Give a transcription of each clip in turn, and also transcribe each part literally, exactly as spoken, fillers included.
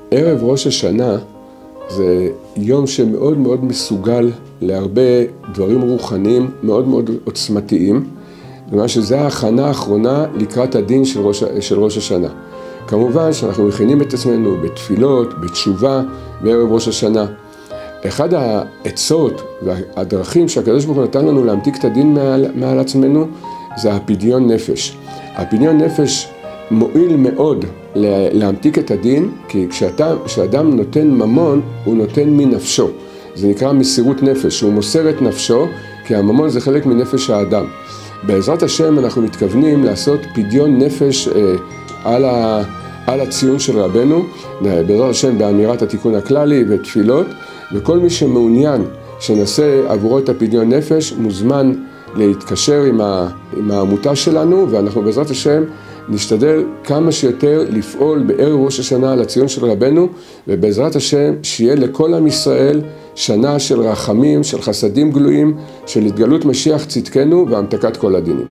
ערב ראש השנה זה יום שמאוד מאוד מסוגל להרבה דברים רוחניים מאוד מאוד עוצמתיים, ומה שזה ההכנה האחרונה לקראת הדין של ראש, של ראש השנה. כמובן שאנחנו מכינים את עצמנו בתפילות, בתשובה, בערב ראש השנה. אחד העצות והדרכים שהקדוש ברוך הוא נתן לנו להמתיק את הדין מעל, מעל עצמנו, זה הפדיון נפש. הפדיון נפש מועיל מאוד להמתיק את הדין, כי כשאתה, כשאדם נותן ממון, הוא נותן מנפשו. זה נקרא מסירות נפש, הוא מוסר את נפשו, כי הממון זה חלק מנפש האדם. בעזרת השם אנחנו מתכוונים לעשות פדיון נפש אה, על, ה, על הציון של רבנו, בעזרת השם באמירת התיקון הכללי ותפילות, וכל מי שמעוניין שנעשה עבורו את הפדיון נפש, מוזמן להתקשר עם, ה, עם העמותה שלנו, ואנחנו בעזרת השם נשתדל כמה שיותר לפעול בערב ראש השנה על הציון של רבנו, ובעזרת השם שיהיה לכל עם ישראל שנה של רחמים, של חסדים גלויים, של התגלות משיח צדקנו והמתקת כל הדינים.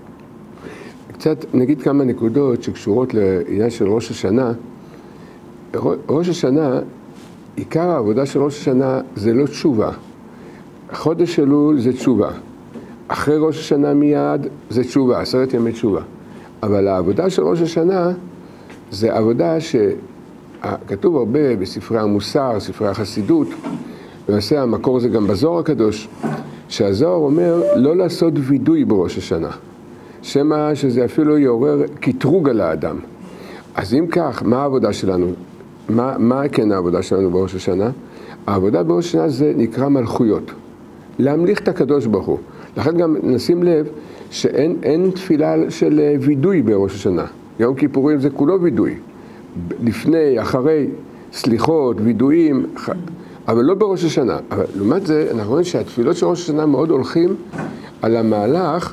קצת נגיד כמה נקודות שקשורות לעניין של ראש השנה. ראש השנה, עיקר העבודה של ראש השנה זה לא תשובה. חודש אלול זה תשובה. אחרי ראש השנה מיד זה תשובה, עשרת ימי תשובה. אבל העבודה של ראש השנה זה עבודה שכתוב הרבה בספרי המוסר, ספרי החסידות, למעשה המקור זה גם בזוהר הקדוש, שהזוהר אומר לא לעשות וידוי בראש השנה, שמה שזה אפילו יעורר קטרוג על האדם. אז אם כך, מה העבודה שלנו? מה, מה כן העבודה שלנו בראש השנה? העבודה בראש השנה זה נקרא מלכויות, להמליך את הקדוש ברוך הוא. לכן גם נשים לב שאין אין תפילה של וידוי בראש השנה. יום כיפורים זה כולו וידוי. לפני, אחרי, סליחות, וידויים, אבל לא בראש השנה. אבל לעומת זה, אנחנו רואים שהתפילות של ראש השנה מאוד הולכים על המהלך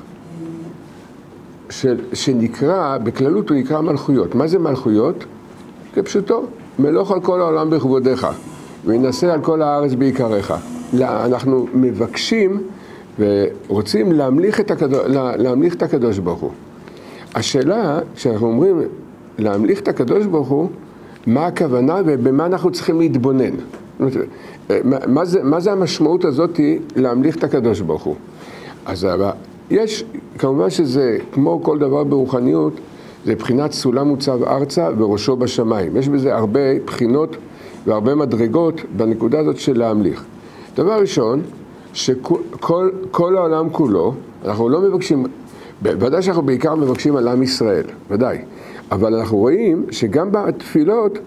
של, שנקרא, בכללות הוא נקרא מלכויות. מה זה מלכויות? כפשוטו, מלוך על כל העולם בכבודיך, וינשא על כל הארץ בעיקריך. אנחנו מבקשים ורוצים להמליך את הקדוש, להמליך את הקדוש ברוך הוא. השאלה, כשאנחנו אומרים להמליך את הקדוש ברוך הוא, מה הכוונה ובמה אנחנו צריכים להתבונן? מה זה, מה זה המשמעות הזאת להמליך את הקדוש ברוך הוא? אז יש, כמובן שזה, כמו כל דבר ברוחניות, זה בחינת סולם מוצב ארצה וראשו בשמיים. יש בזה הרבה בחינות והרבה מדרגות בנקודה הזאת של להמליך. דבר ראשון, שכל כל העולם כולו, אנחנו לא מבקשים, ודאי שאנחנו בעיקר מבקשים על עם ישראל, ודאי, אבל אנחנו רואים שגם בתפילות,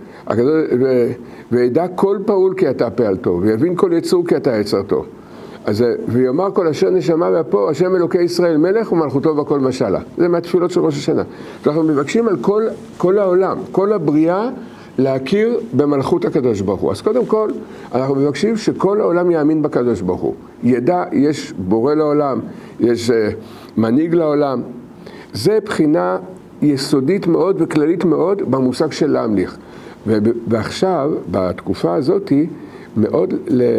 וידע כל פעול כי אתה פעלתו, ויבין כל יצור כי אתה יצרתו. אז ויאמר כל אשר נשמה ואפו, השם אלוקי ישראל מלך ומלכותו וכל משלה. זה מהתפילות של ראש השנה. אנחנו מבקשים על כל, כל העולם, כל הבריאה, להכיר במלכות הקדוש ברוך הוא. אז קודם כל, אנחנו מבקשים שכל העולם יאמין בקדוש ברוך הוא. ידע, יש בורא לעולם, יש uh, מנהיג לעולם. זה בחינה יסודית מאוד וכללית מאוד במושג של להמליך. ועכשיו, בתקופה הזאת, מאוד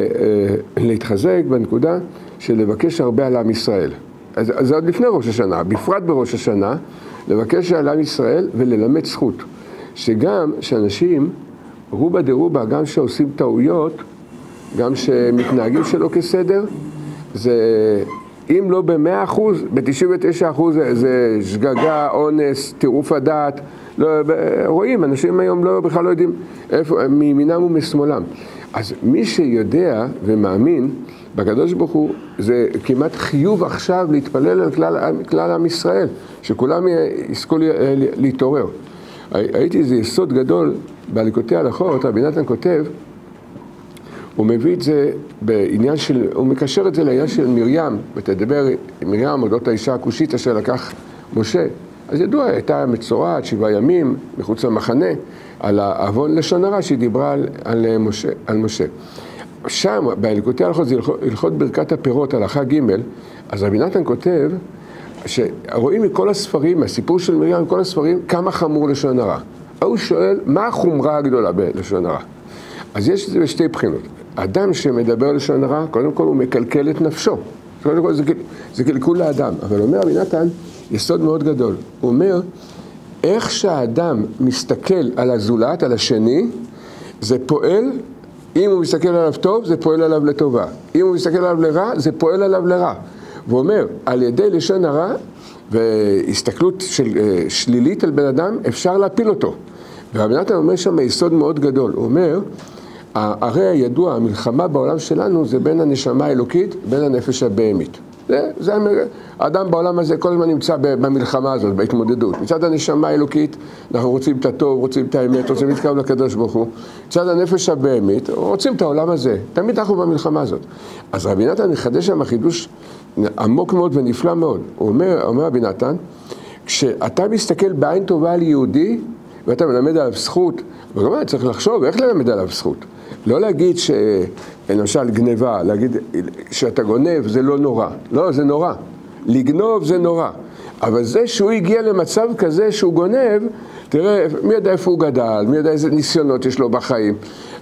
להתחזק בנקודה של לבקש הרבה על עם ישראל. אז זה עוד לפני ראש השנה, בפרט בראש השנה, לבקש על עם ישראל וללמד זכות. שגם שאנשים, רובה דרובה, גם שעושים טעויות, גם שמתנהגים שלא כסדר, זה, אם לא במאה אחוז, ב-תשעים ותשעה אחוז זה שגגה, אונס, טירוף הדעת, לא, רואים, אנשים היום לא, בכלל לא יודעים איפה, מימינם ומשמאלם. אז מי שיודע ומאמין בקדוש ברוך הוא, זה כמעט חיוב עכשיו להתפלל על כלל, כלל עם ישראל, שכולם יזכו להתעורר. הייתי איזה יסוד גדול בליקוטי הלכות, רבי נתן כותב, הוא מביא את זה בעניין של, הוא מקשר את זה לעניין של מרים, ותדבר עם מרים, אודות האישה הכושית אשר לקח משה. אז ידוע, הייתה מצורעת שבעה ימים מחוץ למחנה, על העוון לשון הרע שהיא דיברה על, על, משה, על משה. שם, בליקוטי הלכות, זה הלכות ברכת הפירות, הלכה ג', אז רבי נתן כותב, שרואים מכל הספרים, מהסיפור של מרים, מכל הספרים, כמה חמור לשון הרע. הוא שואל, מה החומרה הגדולה בלשון הרע? אז יש את זה בשתי בחינות. אדם שמדבר לשון הרע, קודם כל הוא מקלקל את נפשו. קודם כל זה, זה קלקול לאדם. אבל אומר רבי נתן, יסוד מאוד גדול. הוא אומר, איך שהאדם מסתכל על הזולת, על השני, זה פועל, אם הוא מסתכל עליו טוב, זה פועל עליו לטובה. אם הוא מסתכל עליו לרע, זה פועל עליו לרע. והוא אומר, על ידי לשון הרע והסתכלות של, שלילית על בן אדם, אפשר להפיל אותו. ורבי נתן אומר שם יסוד מאוד גדול. הוא אומר, הרי הידוע, המלחמה בעולם שלנו זה בין הנשמה האלוקית, בין הנפש הבהמית. זה, זה, האדם בעולם הזה כל הזמן נמצא במלחמה הזאת, בהתמודדות. מצד הנשמה האלוקית, אנחנו רוצים את הטוב, רוצים את האמת, רוצים להתקרב לקדוש ברוך הוא. מצד הנפש הבהמית, רוצים את העולם הזה. תמיד אנחנו במלחמה הזאת. אז רבי נתן מחדש שם חידוש עמוק מאוד ונפלא מאוד. הוא אומר, אומר רבי נתן, כשאתה מסתכל בעין טובה על יהודי, ואתה מלמד עליו זכות, וגם צריך לחשוב איך ללמד עליו זכות. לא להגיד שלמשל גניבה, להגיד שאתה גונב זה לא נורא. לא, זה נורא. לגנוב זה נורא. אבל זה שהוא הגיע למצב כזה שהוא גונב, תראה, מי יודע איפה הוא גדל, מי יודע איזה ניסיונות יש לו בחיים.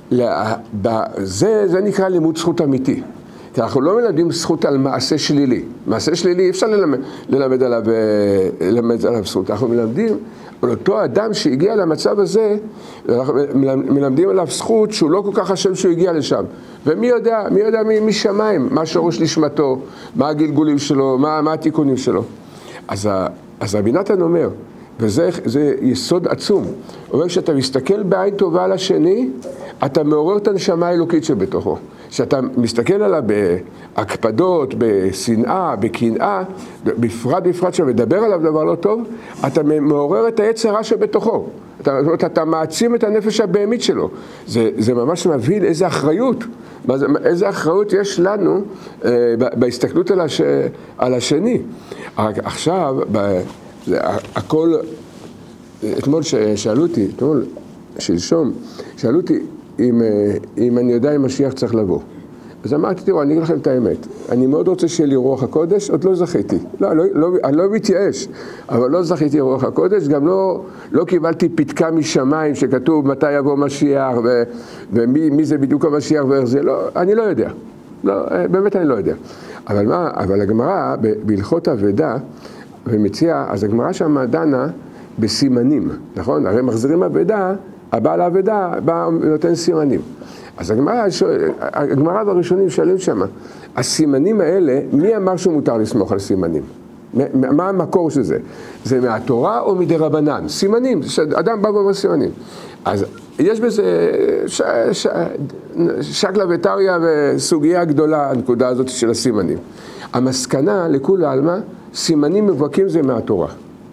זה, זה נקרא לימוד זכות אמיתי. כי אנחנו לא מלמדים זכות על מעשה שלילי. מעשה שלילי אי אפשר ללמד, ללמד עליו, ללמד עליו זכות. אנחנו מלמדים על אותו אדם שהגיע למצב הזה, אנחנו מלמדים עליו זכות שהוא לא כל כך חשב שהוא הגיע לשם. ומי יודע, מי יודע משמיים, מה שורש נשמתו, מה הגלגולים שלו, מה, מה התיקונים שלו. אז, אז רבי נתן אומר, וזה זה יסוד עצום, הוא אומר שאתה מסתכל בעין טובה על השני, אתה מעורר את הנשמה האלוקית שבתוכו. שאתה מסתכל עליו בהקפדות, בשנאה, בקנאה, בפרט בפרט שמדבר עליו דבר לא טוב, אתה מעורר את היצר הרע שבתוכו. אתה, אתה מעצים את הנפש הבהמית שלו. זה, זה ממש מביא איזה אחריות, איזה אחריות יש לנו אה, בהסתכלות על, הש, על השני. עכשיו, ב, זה, הכל, אתמול שאלו אותי, אתמול, שלשום, שאלו אותי, אם, אם אני יודע אם משיח צריך לבוא. אז אמרתי, תראו, אני אגיד לכם את האמת. אני מאוד רוצה שיהיה לי רוח הקודש, עוד לא זכיתי. לא, לא, לא, אני לא מתייאש, אבל לא זכיתי רוח הקודש, גם לא, לא קיבלתי פתקה משמיים שכתוב מתי יבוא משיח, ו, ומי מי זה בדיוק המשיח ואיך זה. לא, אני לא יודע. לא, באמת אני לא יודע. אבל מה, אבל הגמרא בהלכות אבדה, ומציע, אז הגמרא שם דנה בסימנים, נכון? הרי מחזירים אבדה, הבעל האבדה בא ונותן סימנים. אז הגמרא, הגמרא והראשונים שואלים שם, הסימנים האלה, מי אמר שהוא מותר לסמוך על סימנים? מה המקור של זה? זה מהתורה או מדרבנן? סימנים, אדם בא ואומר סימנים. אז יש בזה ש, ש, שקלה וטריא וסוגיה גדולה, הנקודה הזאת של הסימנים. המסקנה לכול העלמא, סימנים מבוקים זה מהתורה.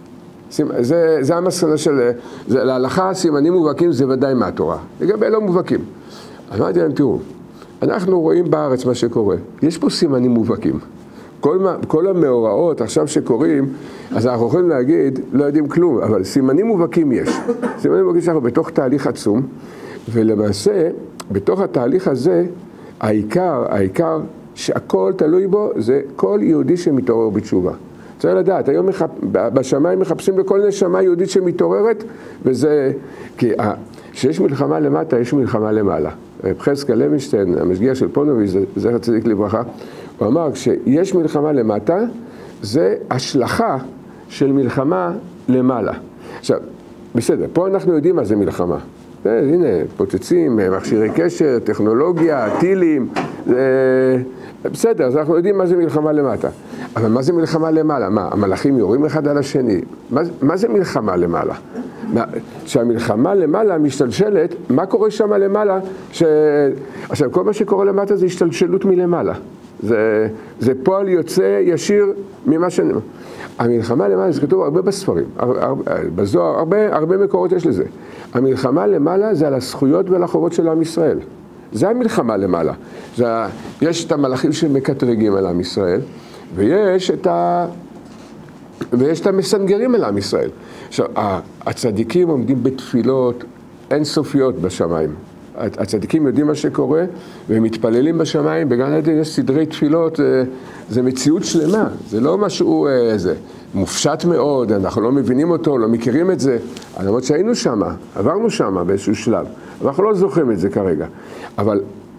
זה, זה המסקנה של, זה, להלכה, סימנים מובהקים זה ודאי מהתורה. לגבי לא מובהקים. אמרתי להם, תראו, אנחנו רואים בארץ מה שקורה. יש פה סימנים מובהקים. כל, כל המאורעות עכשיו שקורים, אז אנחנו יכולים להגיד, לא יודעים כלום, אבל סימנים מובהקים יש. סימנים מובהקים שאנחנו בתוך תהליך עצום, ולמעשה, בתוך התהליך הזה, העיקר, העיקר שהכל תלוי בו, זה כל יהודי שמתעורר בתשובה. צריך לדעת, היום מחפ... בשמיים מחפשים לכל נשמה יהודית שמתעוררת, וזה, כי כשיש מלחמה למטה, יש מלחמה למעלה. חזקאל לוינשטיין, המשגיח של פונוביץ', זכר צדיק לברכה, הוא אמר, כשיש מלחמה למטה, זה השלכה של מלחמה למעלה. עכשיו, בסדר, פה אנחנו יודעים מה זה מלחמה. זה, הנה, פוצצים, מכשירי קשר, טכנולוגיה, טילים, זה... בסדר, אז אנחנו יודעים מה זה מלחמה למטה. אבל מה זה מלחמה למעלה? מה, המלאכים יורים אחד על השני? מה, מה זה מלחמה למעלה? שהמלחמה למעלה משתלשלת, מה קורה שם למעלה? ש... עכשיו, כל מה שקורה למטה זה השתלשלות מלמעלה. זה, זה פועל יוצא ישיר ממה ש... המלחמה למעלה, זה כתוב הרבה בספרים, הרבה, בזוהר, הרבה, הרבה מקורות יש לזה. המלחמה למעלה זה על הזכויות ועל החובות של עם ישראל. זה המלחמה למעלה. זה, יש את המלאכים שמקטרגים על עם ישראל, ויש את, ה, ויש את המסנגרים על עם ישראל. עכשיו, הצדיקים עומדים בתפילות אינסופיות בשמיים. הצדיקים יודעים מה שקורה, והם מתפללים בשמיים, בגן עדן יש סדרי תפילות, זה, זה מציאות שלמה, זה לא משהו איזה, מופשט מאוד, אנחנו לא מבינים אותו, לא מכירים את זה, למרות שהיינו שם, עברנו שם באיזשהו שלב, אבל אנחנו לא זוכרים את זה כרגע. אבל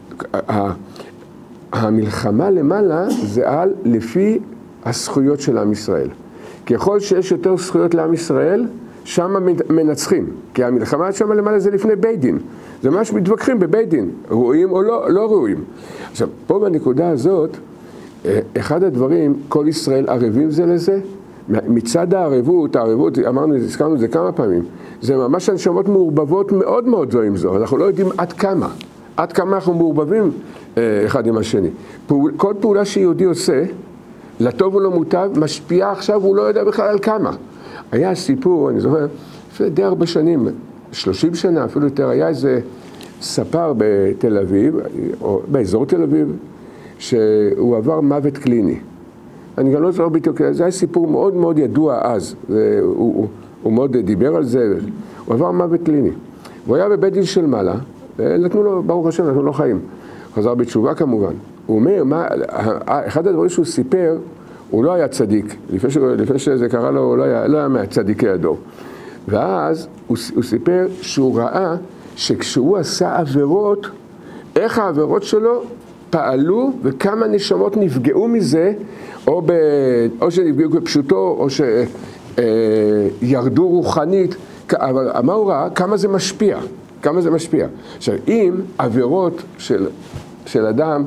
המלחמה למעלה זה על לפי הזכויות של עם ישראל. ככל שיש יותר זכויות לעם ישראל, שם מנצחים, כי המלחמה שם למעלה זה לפני בית דין. זה ממש מתווכחים בבית דין, ראויים או לא, לא ראויים. עכשיו, פה בנקודה הזאת, אחד הדברים, כל ישראל ערבים זה לזה, מצד הערבות, הערבות, אמרנו, הזכרנו את זה כמה פעמים, זה ממש הנשמות מעורבבות מאוד מאוד זו עם זו, אנחנו לא יודעים עד כמה, עד כמה אנחנו מעורבבים אחד עם השני. פעול, כל פעולה שיהודי עושה, לטוב ולא מוטב, משפיעה עכשיו, הוא לא יודע בכלל על כמה. היה סיפור, אני זוכר, לפני די הרבה שנים, שלושים שנה, אפילו יותר, היה איזה ספר בתל אביב, או באזור תל אביב, שהוא עבר מוות קליני. אני גם לא זוכר בדיוק, זה היה סיפור מאוד מאוד ידוע אז, הוא, הוא, הוא מאוד דיבר על זה, הוא עבר מוות קליני. הוא היה בבית דין של מעלה, נתנו לו, ברוך השם, נתנו לו חיים. חזר בתשובה כמובן. הוא אומר, מה, אחד הדברים שהוא סיפר, הוא לא היה צדיק, לפני, ש, לפני שזה קרה לו, הוא לא היה, לא היה מהצדיקי הדור. ואז הוא, הוא סיפר שהוא ראה שכשהוא עשה עבירות, איך העבירות שלו פעלו וכמה נשמות נפגעו מזה, או, ב, או שנפגעו בפשוטו, או שירדו רוחנית, אבל מה הוא ראה? כמה זה משפיע, כמה זה משפיע. עכשיו, אם עבירות של, של אדם,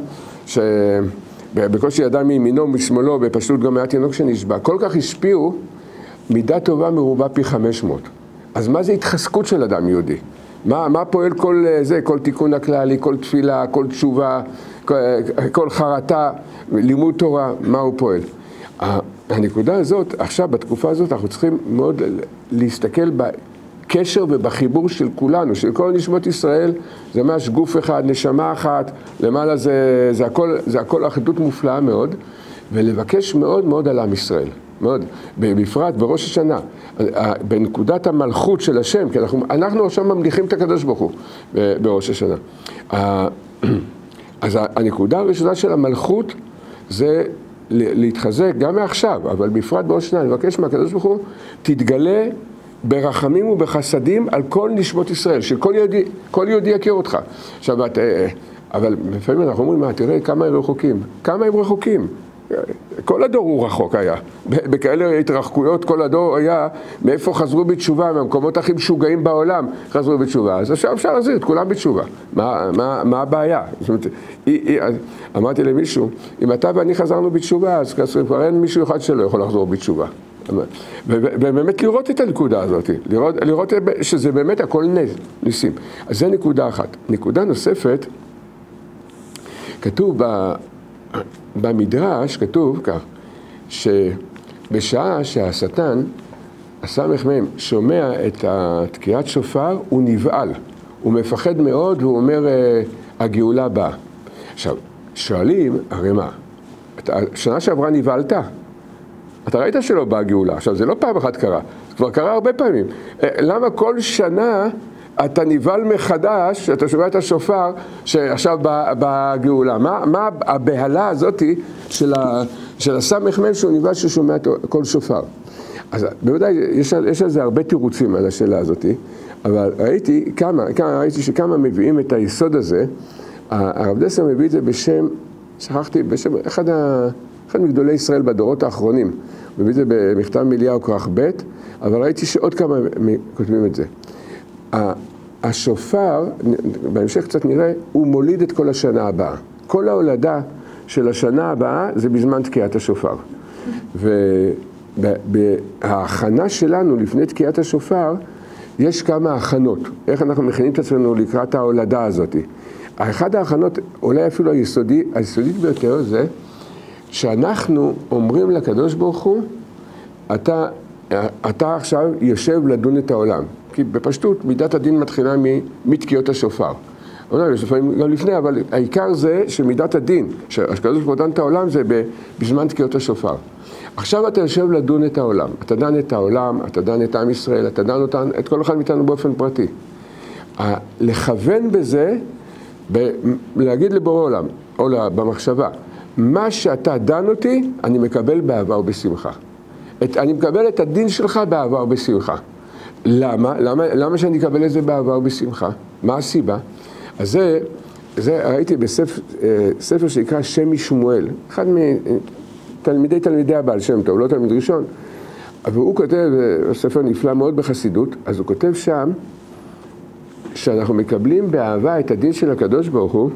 שבקושי אדם מימינו משמאלו, בפשטות גם היה תינוק שנשבע, כל כך השפיעו, מידה טובה מרובה פי חמש מאות. אז מה זה התחזקות של אדם יהודי? מה, מה פועל כל זה, כל תיקון הכללי, כל תפילה, כל תשובה, כל, כל חרטה, לימוד תורה, מה הוא פועל? הנקודה הזאת, עכשיו בתקופה הזאת, אנחנו צריכים מאוד להסתכל בקשר ובחיבור של כולנו, של כל נשמות ישראל, זה ממש גוף אחד, נשמה אחת, למעלה זה, זה הכל, זה הכל אחדות מופלאה מאוד, ולבקש מאוד מאוד על עם ישראל. מאוד, בפרט בראש השנה, בנקודת המלכות של השם, כי אנחנו, אנחנו עכשיו ממליכים את הקדוש ברוך הוא בראש השנה. אז הנקודה הראשונה של המלכות זה להתחזק גם מעכשיו, אבל בפרט בראש השנה, אני מבקש מהקדוש ברוך הוא, תתגלה ברחמים ובחסדים על כל נשמות ישראל, שכל יהודי, כל יהודי יכיר אותך. עכשיו, אבל לפעמים אנחנו אומרים, מה, תראה כמה הם רחוקים, כמה הם רחוקים. כל הדור הוא רחוק היה, בכאלה התרחקויות כל הדור היה, מאיפה חזרו בתשובה, מהמקומות הכי משוגעים בעולם חזרו בתשובה, אז עכשיו אפשר להזיר את כולם בתשובה, מה, מה, מה הבעיה? זאת אומרת, היא, היא, אמרתי למישהו, אם אתה ואני חזרנו בתשובה, אז כבר אין מישהו אחד שלא יכול לחזור בתשובה. ובאמת לראות את הנקודה הזאת, לראות, לראות שזה באמת הכל נס, ניסים. אז זה נקודה אחת. נקודה נוספת, כתוב ב... במדרש כתוב כך, שבשעה שהשטן, הסמך מהם, שומע את תקיעת שופר, הוא נבעל, הוא מפחד מאוד, והוא אומר, הגאולה באה. עכשיו, שואלים, הרי מה? שנה שעברה נבעלת, אתה ראית שלא באה גאולה, עכשיו זה לא פעם אחת קרה, זה כבר קרה הרבה פעמים. למה כל שנה אתה נבעל מחדש, אתה שומע את השופר שעכשיו בגאולה? מה, מה הבהלה הזאת של, ה, של הסמך מם שהוא נבעל ששומע כל שופר? אז בוודאי יש, יש על זה הרבה תירוצים על השאלה הזאת, אבל ראיתי כמה, כמה, ראיתי שכמה מביאים את היסוד הזה. הרב דסר מביא את זה בשם, שכחתי, בשם אחד, ה, אחד מגדולי ישראל בדורות האחרונים, הוא מביא את זה במכתב אליהו כרך ב', אבל ראיתי שעוד כמה כותבים את זה. השופר, בהמשך קצת נראה, הוא מוליד את כל השנה הבאה. כל ההולדה של השנה הבאה זה בזמן תקיעת השופר. וההכנה שלנו לפני תקיעת השופר, יש כמה הכנות. איך אנחנו מכינים את עצמנו לקראת ההולדה הזאת. אחד ההכנות, אולי אפילו היסודי, היסודית ביותר, זה שאנחנו אומרים לקדוש ברוך הוא, אתה, אתה עכשיו יושב לדון את העולם. כי בפשטות מידת הדין מתחילה מתקיעות השופר. לפעמים גם לפני, אבל העיקר זה שמידת הדין, שהקדוש ברוך הוא דן את העולם, זה בזמן תקיעות השופר. עכשיו אתה יושב לדון את העולם. אתה דן את העולם, אתה דן את עם ישראל, אתה דן אותן, את כל אחד מאיתנו באופן פרטי. לכוון בזה, להגיד לבורא עולם, או במחשבה, מה שאתה דן אותי, אני מקבל באהבה ובשמחה. אני מקבל את הדין שלך באהבה ובשמחה. למה? למה, למה שאני אקבל את זה באהבה ובשמחה? מה הסיבה? אז זה, זה ראיתי בספר ספר שנקרא שם משמואל, אחד מתלמידי תלמידי הבעל שם טוב, לא תלמיד ראשון, אבל הוא כותב, ספר נפלא מאוד בחסידות, אז הוא כותב שם, ש, כשאנחנו מקבלים באהבה את הדין של הקדוש ברוך הוא,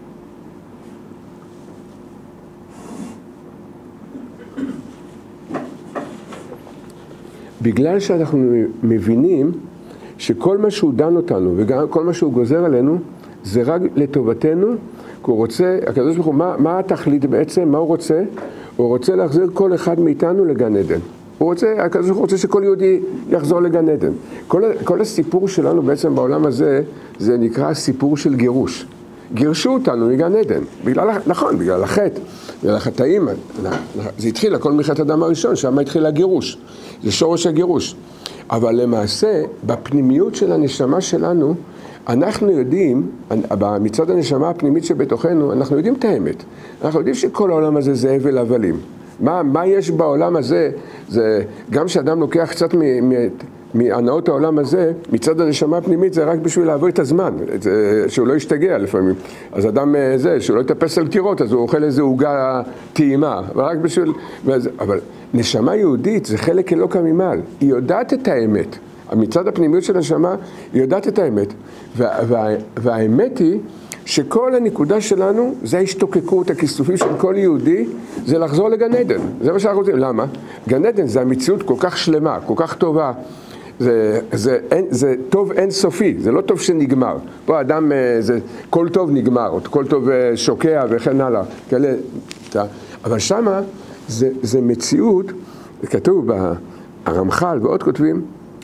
בגלל שאנחנו מבינים שכל מה שהוא דן אותנו וגם כל מה שהוא גוזר עלינו זה רק לטובתנו, כי הוא רוצה, הקדוש ברוך הוא, מה, מה התכלית בעצם, מה הוא רוצה? הוא רוצה להחזיר כל אחד מאיתנו לגן עדן. הוא רוצה, הקדוש ברוך הוא רוצה שכל יהודי יחזור לגן עדן. כל, כל הסיפור שלנו בעצם בעולם הזה, זה נקרא סיפור של גירוש. גירשו אותנו מגן עדן, בגלל, נכון, בגלל החטא, בגלל החטאים. זה התחיל, הכל מחטא אדם הראשון, שם התחיל הגירוש. זה שורש הגירוש. אבל למעשה, בפנימיות של הנשמה שלנו, אנחנו יודעים, מצד הנשמה הפנימית שבתוכנו, אנחנו יודעים את האמת. אנחנו יודעים שכל העולם הזה זה הבל הבלים. מה, מה יש בעולם הזה? זה, גם שאדם לוקח קצת מהנאות העולם הזה, מצד הנשמה הפנימית זה רק בשביל לעבור את הזמן, זה, שהוא לא ישתגע לפעמים. אז אדם זה, שהוא לא יטפס על קירות, אז הוא אוכל איזה עוגה טעימה, רק בשביל... אבל נשמה יהודית זה חלק אלוקא ממעל, היא יודעת את האמת. מצד הפנימיות של הנשמה, היא יודעת את האמת. וה, וה, והאמת היא שכל הנקודה שלנו זה ההשתוקקות, הכיסופים של כל יהודי, זה לחזור לגן עדן. זה מה שאנחנו רוצים. למה? גן עדן זה המציאות כל כך שלמה, כל כך טובה. זה, זה, אין, זה טוב אינסופי, זה לא טוב שנגמר. פה האדם, זה, כל טוב נגמר, כל טוב שוקע וכן הלאה. כאלה, אבל שמה זה, זה מציאות, כתוב ברמח"ל ועוד כותבים,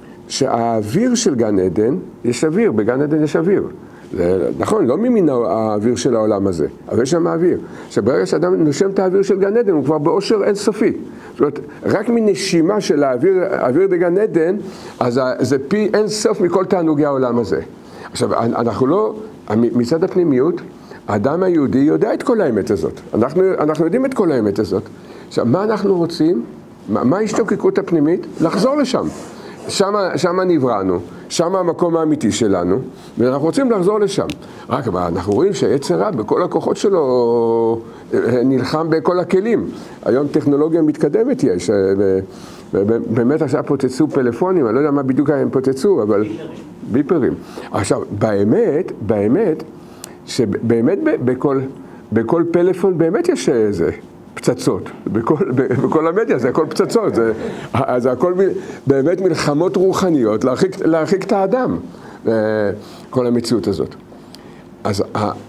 שהאוויר של גן עדן, יש אוויר, בגן עדן יש אוויר. זה, נכון, לא ממין האוויר של העולם הזה, אבל יש שם האוויר. שברגע שאדם נושם את האוויר של גן עדן, הוא כבר באושר אינסופי. זאת אומרת, רק מנשימה של האוויר, האוויר בגן עדן, אז זה פי אינסוף מכל תענוגי העולם הזה. עכשיו, אנחנו לא, מצד הפנימיות, האדם היהודי יודע את כל האמת הזאת. אנחנו, אנחנו יודעים את כל האמת הזאת. עכשיו, מה אנחנו רוצים? מה, מה ההשתוקקות הפנימית? לחזור לשם. שמה, שמה נבראנו, שמה המקום האמיתי שלנו, ואנחנו רוצים לחזור לשם. רק אנחנו רואים שהיצר רע בכל הכוחות שלו נלחם בכל הכלים. היום טכנולוגיה מתקדמת יש, באמת עכשיו פוצצו פלאפונים, אני לא יודע מה בדיוק הם פוצצו, אבל ביפרים. עכשיו, באמת, באמת, שבאמת בכל, בכל פלאפון באמת יש איזה פצצות, בכל, בכל המדיה זה הכל פצצות, זה, זה הכל באמת מלחמות רוחניות להרחיק, להרחיק את האדם, כל המציאות הזאת. אז,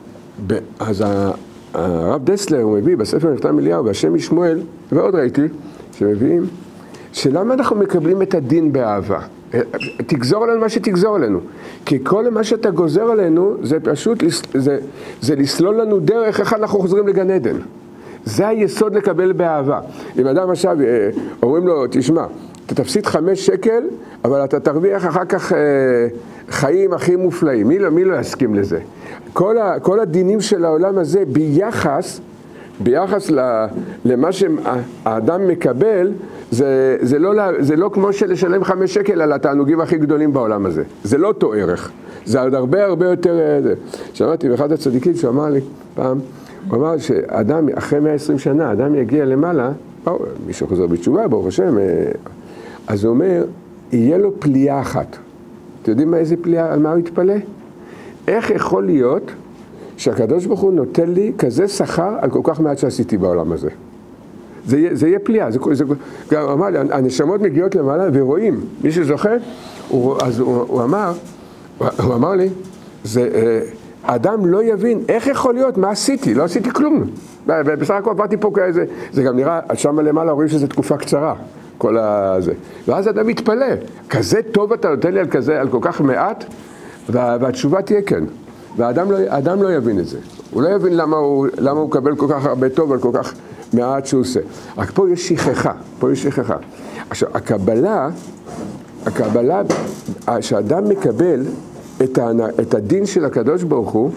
אז הרב דסלר הוא מביא בספר נפתם אליהו והשם משמואל, ועוד ראיתי שמביאים, שלמה אנחנו מקבלים את הדין באהבה? תגזור עלינו מה שתגזור עלינו, כי כל מה שאתה גוזר עלינו זה פשוט, זה, זה לסלול לנו דרך איך אנחנו חוזרים לגן עדן. זה היסוד לקבל באהבה. אם אדם עכשיו אומרים לו, תשמע, אתה תפסיד חמש שקל, אבל אתה תרוויח אחר כך חיים הכי מופלאים. מי לא, מי לא יסכים לזה? כל, ה, כל הדינים של העולם הזה ביחס, ביחס למה שהאדם מקבל, זה, זה, לא, זה לא כמו שלשלם חמש שקל על התענוגים הכי גדולים בעולם הזה. זה לא אותו ערך. זה עוד הרבה הרבה יותר... שמעתי באחד הצדיקים שאמר לי פעם, הוא אמר שאדם, אחרי מאה ועשרים שנה, אדם יגיע למעלה, או, מי שחוזר בתשובה, ברוך השם, אז הוא אומר, יהיה לו פליאה אחת. אתם יודעים מה איזה פליאה, על מה הוא יתפלא? איך יכול להיות שהקדוש ברוך הוא נותן לי כזה שכר על כל כך מעט שעשיתי בעולם הזה? זה, זה יהיה פליאה. זה, זה, גם הוא אמר לי, הנשמות מגיעות למעלה ורואים, מי שזוכה, הוא, אז הוא, הוא אמר, הוא אמר לי, זה... האדם לא יבין איך יכול להיות, מה עשיתי, לא עשיתי כלום. בסך הכל עברתי פה כאיזה, זה גם נראה, שם למעלה רואים שזו תקופה קצרה, כל הזה. ואז האדם מתפלא, כזה טוב אתה נותן לי על כזה, על כל כך מעט, והתשובה תהיה כן. והאדם לא, האדם לא יבין את זה. הוא לא יבין למה הוא, למה הוא מקבל כל כך הרבה טוב על כל כך מעט שהוא עושה. רק פה יש שכחה, פה יש שכחה. עכשיו, הקבלה, הקבלה, שהאדם מקבל, את, ה, את הדין של הקדוש ברוך הוא,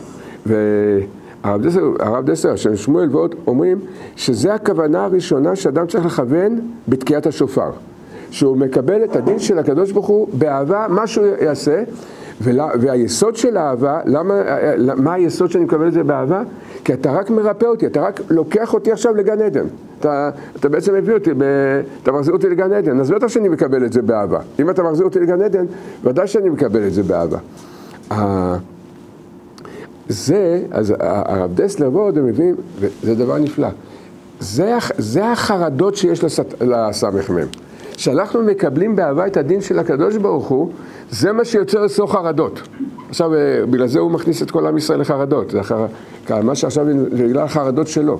והרב דסלר, הרב דסלר, שם שמואל ועוד, אומרים שזה הכוונה הראשונה שאדם צריך לכוון בתקיעת השופר. שהוא מקבל את הדין של הקדוש ברוך הוא באהבה, מה שהוא יעשה, והיסוד של האהבה, למה, מה היסוד שאני מקבל את זה באהבה? כי אתה רק מרפא אותי, אתה רק לוקח אותי עכשיו לגן עדן. אתה, אתה בעצם מביא אותי, אתה מחזיר אותי לגן עדן, אז בטח שאני מקבל את זה באהבה. אם אתה מחזיר אותי לגן עדן, ודאי שאני מקבל את זה באהבה. זה, אז הרב דסלר ועוד הם מביאים, וזה דבר נפלא. זה, זה החרדות שיש לסמך מם. שאנחנו מקבלים באהבה את הדין של הקדוש ברוך הוא, זה מה שיוצר אצלו חרדות. עכשיו, בגלל זה הוא מכניס את כל עם ישראל לחרדות. זה חר... מה שעכשיו זה בגלל החרדות שלו.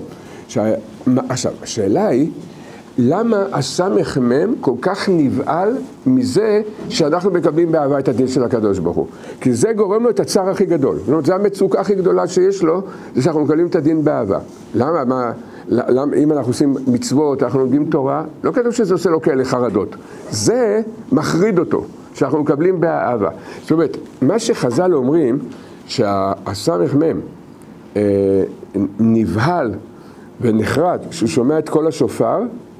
עכשיו, השאלה היא, למה הסמך מם כל כך נבעל מזה שאנחנו מקבלים באהבה את הדין של הקדוש ברוך הוא? כי זה גורם לו את הצער הכי גדול. זאת אומרת, זה המצוקה הכי גדולה שיש לו, זה שאנחנו מקבלים את הדין באהבה. למה? מה, למה, אם אנחנו עושים מצוות, אנחנו לומדים תורה, לא כתוב שזה עושה לו כאלה חרדות. זה מחריד אותו, שאנחנו מקבלים באהבה. זאת אומרת, מה שחז"ל אומרים, שהסמך מם אה, נבהל ונחרד, שהוא שומע את כל השופר,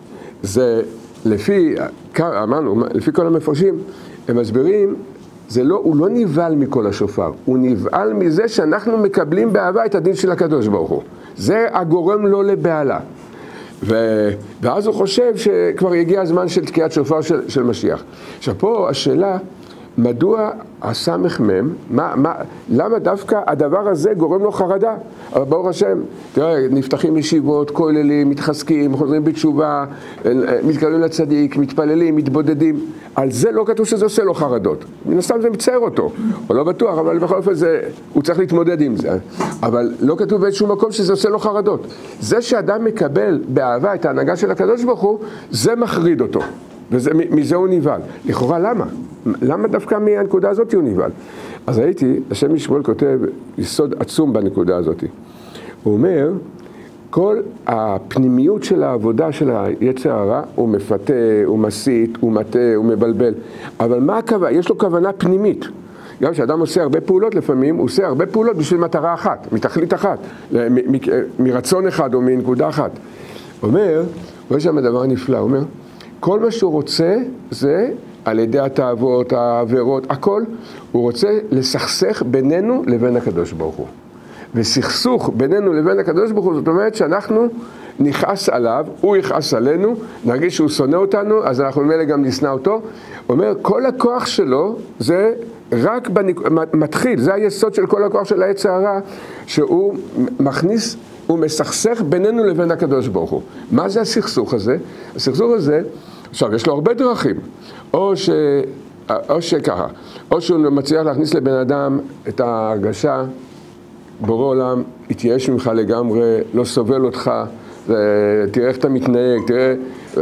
זה לפי, אמרנו, לפי כל המפרשים, הם מסבירים, זה לא, הוא לא נבהל מכל השופר, הוא נבהל מזה שאנחנו מקבלים באהבה את הדין של הקדוש ברוך הוא. זה הגורם לו לבהלה. ו, ואז הוא חושב שכבר הגיע הזמן של תקיעת שופר של, של משיח. עכשיו פה השאלה, מדוע הסמך מם, מה, מה, למה דווקא הדבר הזה גורם לו חרדה? אבל ברוך השם, תראה, נפתחים ישיבות, כוללים, מתחזקים, חוזרים בתשובה, מתקרבים לצדיק, מתפללים, מתבודדים. על זה לא כתוב שזה עושה לו חרדות. מן הסתם זה מצער אותו, או לא בטוח, אבל בכל אופן זה, הוא צריך להתמודד עם זה. אבל לא כתוב באיזשהו מקום שזה עושה לו חרדות. זה שאדם מקבל באהבה את ההנהגה של הקדוש ברוך הוא, זה מחריד אותו. ומזה הוא נבהל. לכאורה למה? למה דווקא מהנקודה הזאת הוא נבהל? אז ראיתי, השם ישמעאל כותב יסוד עצום בנקודה הזאת. הוא אומר, כל הפנימיות של העבודה של היצר הרע, הוא מפתה, הוא מסית, הוא מטה, הוא מבלבל. אבל מה הכוונה? יש לו כוונה פנימית. גם כשאדם עושה הרבה פעולות לפעמים, הוא עושה הרבה פעולות בשביל מטרה אחת, מתכלית אחת, מ- מ- מרצון אחד או מנקודה אחת. הוא אומר, הוא יש שם דבר נפלא, הוא אומר, כל מה שהוא רוצה זה על ידי התאוות, העבירות, הכל, הוא רוצה לסכסך בינינו לבין הקדוש ברוך הוא. וסכסוך בינינו לבין הקדוש ברוך הוא, זאת אומרת שאנחנו נכעס עליו, הוא יכעס עלינו, נרגיש שהוא שונא אותנו, אז אנחנו ממילא גם נשנא אותו. הוא אומר, כל הכוח שלו זה רק בניק... מתחיל, זה היסוד של כל הכוח של היצר הרע, שהוא מכניס, הוא מסכסך בינינו לבין הקדוש ברוך הוא. מה זה הסכסוך הזה? הסכסוך הזה, עכשיו יש לו הרבה דרכים, או ש... או שככה, או שהוא מצליח להכניס לבן אדם את ההרגשה, בורא עולם התייאש ממך לגמרי, לא סובל אותך, תראה איך אתה מתנהג, תראה,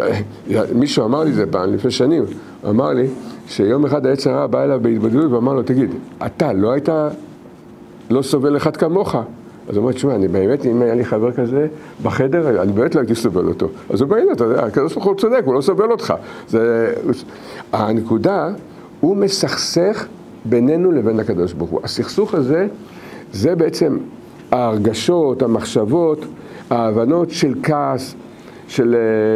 מישהו אמר לי זה פעם, לפני שנים, אמר לי שיום אחד היצר הרע בא אליו בהתבדלות ואמר לו, תגיד, אתה לא היית, לא סובל אחד כמוך? אז הוא אומר, תשמע, אני באמת, אם היה לי חבר כזה בחדר, אני באמת לא הייתי סובל אותו. אז הוא בא אליו, אתה יודע, הקדוש ברוך הוא צודק, הוא לא סובל אותך. זה, הנקודה, הוא מסכסך בינינו לבין הקדוש ברוך הוא. הסכסוך הזה, זה בעצם ההרגשות, המחשבות, ההבנות של כעס, של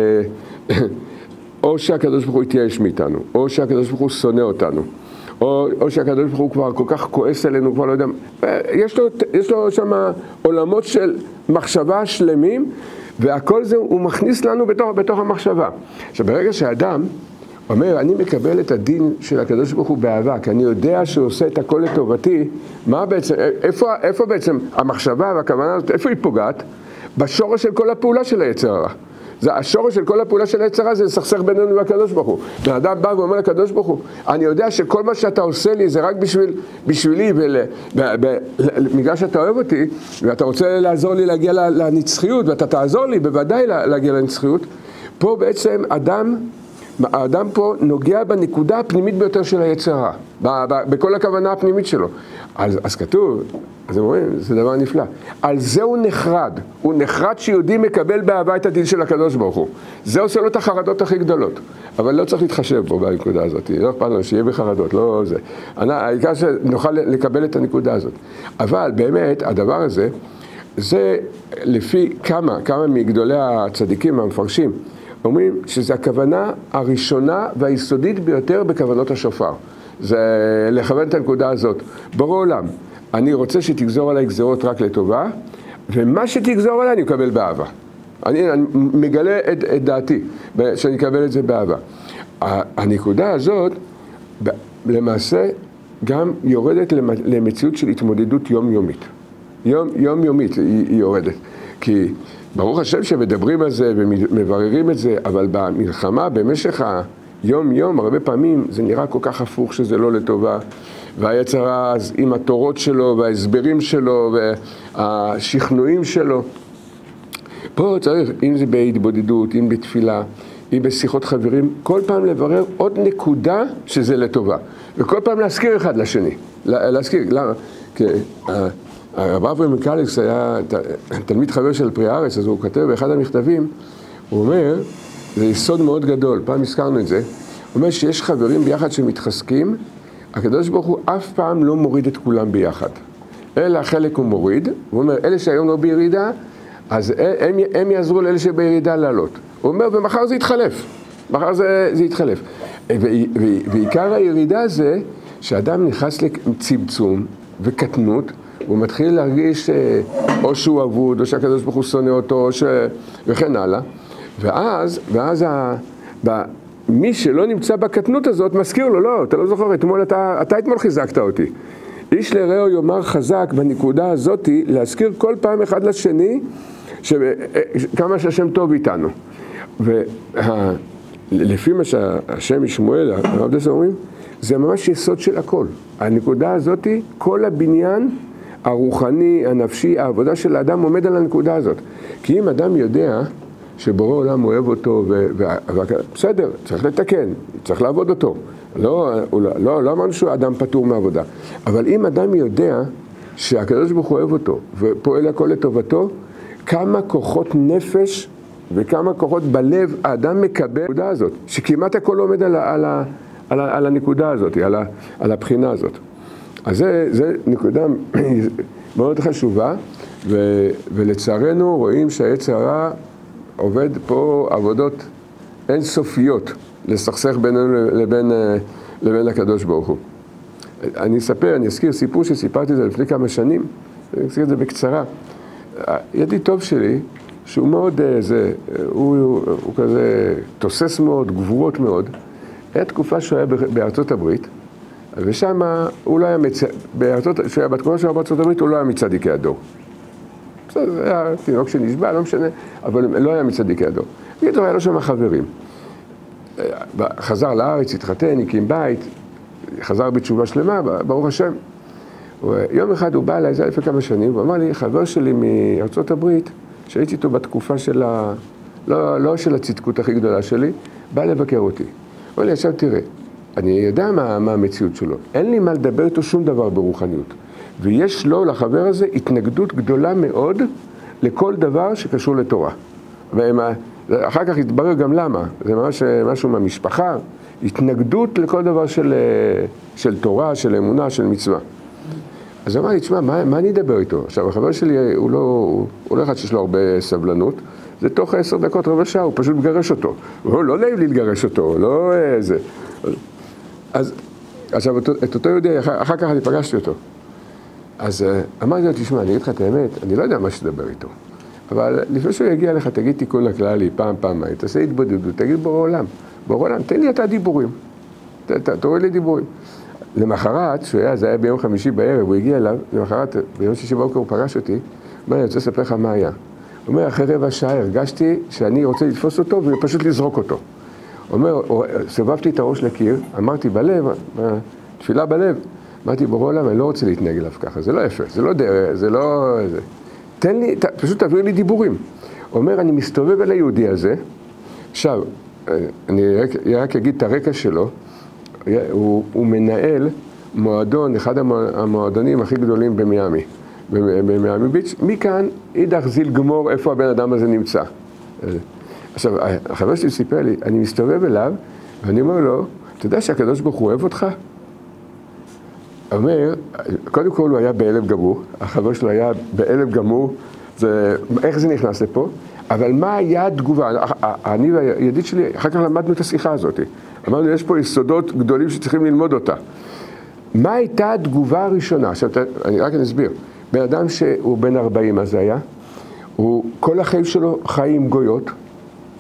או שהקדוש ברוך הוא יתייאש מאיתנו, או שהקדוש ברוך הוא שונא אותנו, או, או שהקדוש ברוך הוא כבר כל כך כועס עלינו, כבר לא יודע, יש לו, יש לו שם עולמות של מחשבה שלמים, והכל זה הוא מכניס לנו בתוך, בתוך המחשבה. עכשיו, ברגע שהאדם אומר, אני מקבל את הדין של הקדוש ברוך הוא באהבה, כי אני יודע שהוא עושה את הכל לטובתי, מה בעצם, איפה, איפה בעצם המחשבה והכוונה הזאת, איפה היא פוגעת? בשורש של כל הפעולה של היצר הרע. זה השורש של כל הפעולה של היצר הרע, זה לסכסך בינינו והקדוש ברוך הוא. והאדם בא ואומר לקדוש ברוך הוא, אני יודע שכל מה שאתה עושה לי זה רק בשביל, בשבילי, בגלל שאתה אוהב אותי, ואתה רוצה לעזור לי להגיע לנצחיות, ואתה תעזור לי בוודאי להגיע לנצחיות. פה בעצם אדם, האדם פה נוגע בנקודה הפנימית ביותר של היצר הרע, בכל הכוונה הפנימית שלו. אז, אז כתוב, אז הם אומרים, זה דבר נפלא. על זה הוא נחרד. הוא נחרד שיהודי מקבל באהבה את הדין של הקדוש ברוך הוא. זה עושה לו את החרדות הכי גדולות. אבל לא צריך להתחשב בו בנקודה הזאת. לא אכפת לנו שיהיה בחרדות, לא זה. העיקר שנוכל לקבל את הנקודה הזאת. אבל באמת, הדבר הזה, זה לפי כמה, כמה מגדולי הצדיקים המפרשים, אומרים שזה הכוונה הראשונה והיסודית ביותר בכוונות השופר. זה לכוון את הנקודה הזאת. ברור עולם, אני רוצה שתגזור עליי גזרות רק לטובה, ומה שתגזור עליי אני מקבל באהבה. אני, אני מגלה את, את דעתי, שאני אקבל את זה באהבה. הנקודה הזאת, למעשה, גם יורדת למציאות של התמודדות יומיומית. יום, יומיומית היא, היא יורדת. כי ברוך השם שמדברים על זה ומבררים את זה, אבל במלחמה, במשך היום-יום, הרבה פעמים זה נראה כל כך הפוך שזה לא לטובה. והיצר אז עם התורות שלו וההסברים שלו והשכנועים שלו. פה צריך, אם זה בהתבודדות, אם בתפילה, אם בשיחות חברים, כל פעם לברר עוד נקודה שזה לטובה. וכל פעם להזכיר אחד לשני. להזכיר, למה? כי הרב אברהם מקליקס היה תלמיד חבר של פרי הארץ, אז הוא כותב באחד המכתבים, הוא אומר, זה יסוד מאוד גדול, פעם הזכרנו את זה, הוא אומר שיש חברים ביחד שמתחזקים, הקדוש ברוך הוא אף פעם לא מוריד את כולם ביחד. אלא חלק הוא מוריד, הוא אומר, אלה שהיום לא בירידה, אז הם, הם יעזרו לאלה שבירידה לעלות. הוא אומר, ומחר זה יתחלף. מחר זה, זה יתחלף. ועיקר הירידה זה שאדם נכנס לצמצום וקטנות, והוא מתחיל להרגיש או שהוא אבוד, או שהקדוש ברוך הוא שונא אותו, או ש... וכן הלאה. ואז, ואז ה... ב... מי שלא נמצא בקטנות הזאת, מזכיר לו, לא, אתה לא זוכר, אתמול אתה, אתה אתמול חיזקת אותי. איש לרעהו יאמר חזק בנקודה הזאת, להזכיר כל פעם אחד לשני, כמה שהשם טוב איתנו. ולפי מה שהשם משמואל, הרב דסר אומרים, זה ממש יסוד של הכל. הנקודה הזאת, כל הבניין הרוחני, הנפשי, העבודה של האדם עומד על הנקודה הזאת. כי אם אדם יודע שבורא עולם אוהב אותו, בסדר, צריך לתקן, צריך לעבוד אותו. לא, לא, לא אמרנו שהוא אדם פטור מעבודה. אבל אם אדם יודע שהקדוש ברוך הוא אוהב אותו ופועל הכל לטובתו, כמה כוחות נפש וכמה כוחות בלב האדם מקבל הנקודה הזאת, שכמעט הכל עומד על, על, על, על, על הנקודה הזאת, על, על הבחינה הזאת. אז זה, זה נקודה מאוד חשובה, ו, ולצערנו רואים שהיצר הרע עובד פה עבודות אינסופיות לסכסך בינינו לבין, לבין הקדוש ברוך הוא. אני אספר, אני אזכיר סיפור שסיפרתי את זה לפני כמה שנים, אני אזכיר את זה בקצרה. ידיד טוב שלי, שהוא מאוד, זה, הוא, הוא, הוא כזה תוסס מאוד, גבורות מאוד. הייתה תקופה שהוא היה בארצות הברית, ושם הוא לא היה מצד, בארצות, שהוא היה בתקופה שהוא היה בארצות הברית, הוא לא היה מצדיקי הדור. זה היה תינוק שנשבע, לא משנה, אבל לא היה מצדיקי הדור. בגלל היה לו שם חברים. חזר לארץ, התחתן, הקים בית, חזר בתשובה שלמה, ברוך השם. יום אחד הוא בא אליי, זה לפני כמה שנים, הוא אמר לי, חבר שלי מארצות הברית, שהייתי איתו בתקופה של ה... לא, לא של הצדקות הכי גדולה שלי, בא לבקר אותי. הוא אמר לי, עכשיו תראה, אני יודע מה, מה המציאות שלו. אין לי מה לדבר איתו שום דבר ברוחניות. ויש לו, לחבר הזה, התנגדות גדולה מאוד לכל דבר שקשור לתורה. ואחר כך התברר גם למה. זה ממש משהו מהמשפחה, התנגדות לכל דבר של, של תורה, של אמונה, של מצווה. אז אמר לי, תשמע, מה, מה אני אדבר איתו? עכשיו, החבר שלי הוא לא, הוא לא אחד שיש לו הרבה סבלנות, זה תוך עשר דקות, רבע שעה, הוא פשוט מגרש אותו. הוא לא נעים לי לגרש אותו, לא איזה. אז, עכשיו, את אותו יהודי, אחר, אחר כך אני פגשתי אותו. אז אמרתי לו, תשמע, אני אגיד לך את האמת, אני לא יודע מה שתדבר איתו. אבל לפני שהוא יגיע לך, תגיד תיקון לכללי, פעם, פעמיים, תעשה התבודדות, תגיד בורא עולם. בורא עולם, תן לי אתה דיבורים. תוריד לי דיבורים. למחרת, שהוא היה, זה היה ביום חמישי בערב, הוא הגיע אליו, למחרת, ביום שישי בבוקר הוא פגש אותי, אומר, אני רוצה לספר לך מה היה. הוא אומר, אחרי רבע שעה הרגשתי שאני רוצה לתפוס אותו ופשוט לזרוק אותו. הוא אומר, סובבתי את הראש לקיר, אמרתי בלב, תפילה בלב, אמרתי, בורא עולם, אני לא רוצה להתנהג אליו ככה, זה לא יפה, זה לא דרך, זה לא... זה. תן לי, ת, פשוט תעביר לי דיבורים. הוא אומר, אני מסתובב אל היהודי הזה, עכשיו, אני רק, רק אגיד את הרקע שלו, הוא, הוא מנהל מועדון, אחד המועדונים הכי גדולים במיאמי, במיאמי ביץ', מכאן אידך זיל גמור איפה הבן אדם הזה נמצא. עכשיו, החבר שלי סיפר לי, אני מסתובב אליו, ואני אומר לו, אתה יודע שהקדוש ברוך הוא אוהב אותך? הוא אומר, קודם כל הוא היה באלף גמור, החבר שלו היה באלף גמור, זה, איך זה נכנס לפה? אבל מה היה התגובה? אני והידיד שלי, אחר כך למדנו את השיחה הזאת. אמרנו, יש פה יסודות גדולים שצריכים ללמוד אותה. מה הייתה התגובה הראשונה? עכשיו, אני רק אסביר. בן אדם שהוא בן ארבעים, אז זה היה, הוא כל החיים שלו חי עם גויות,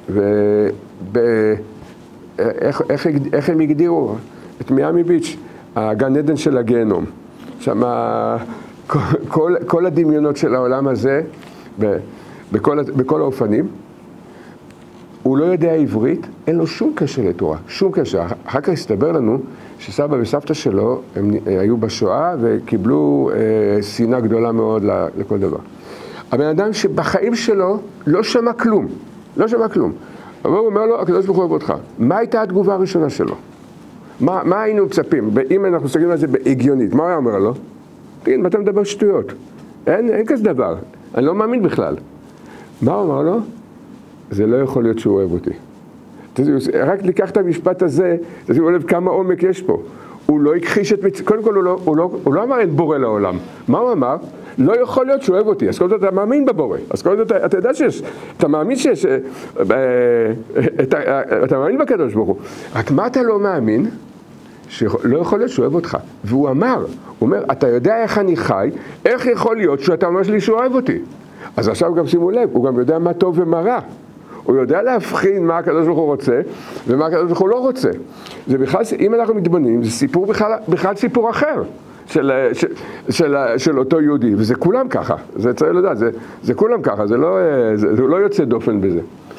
ואיך איך, איך הם הגדירו? את מיאמי ביץ', הגן עדן של הגיהנום. שם כל, כל, כל הדמיונות של העולם הזה, בכל, בכל האופנים, הוא לא יודע עברית, אין לו שום קשר לתורה, שום קשר. אחר כך הסתבר לנו שסבא וסבתא שלו, הם היו בשואה וקיבלו אה, שנאה גדולה מאוד לכל דבר. הבן אדם שבחיים שלו לא שמע כלום, לא שמע כלום. אבל הוא אומר לו, הקדוש ברוך הוא אוהב אותך. מה הייתה התגובה הראשונה שלו? מה, מה היינו מצפים? אם אנחנו מסתכלים על זה בהגיונית, מה הוא היה אומר לו? תגיד, מה אתה מדבר שטויות? אין, אין כזה דבר, אני לא מאמין בכלל. מה הוא אמר לו? זה לא יכול להיות שהוא אוהב אותי. רק לקח את המשפט הזה, תשימו לב כמה עומק יש פה. הוא לא הכחיש את מצ... קודם כל הוא לא, הוא, לא, הוא לא אמר אין בורא לעולם. מה הוא אמר? לא יכול להיות שהוא אוהב אותי. אז קודם כל אתה מאמין בבורא. אז קודם כל אתה, אתה יודע שיש, אתה מאמין שיש, אתה, אתה מאמין בקדוש ברוך הוא. רק מה אתה לא מאמין? שלא יכול להיות שהוא אוהב אותך. והוא אמר, הוא אומר, אתה יודע איך אני חי, איך יכול להיות שאתה ממש לי שהוא אוהב אותי? אז עכשיו גם שימו לב, הוא גם יודע מה טוב ומה רע. הוא יודע להבחין מה הקדוש ברוך הוא רוצה ומה הקדוש ברוך הוא לא רוצה. זה בכלל, אם אנחנו מתבוננים, זה סיפור בכלל, בכלל סיפור אחר של, של, של, של אותו יהודי, וזה כולם ככה, זה צריך לדעת, זה, זה כולם ככה, זה לא, זה, זה לא יוצא דופן בזה.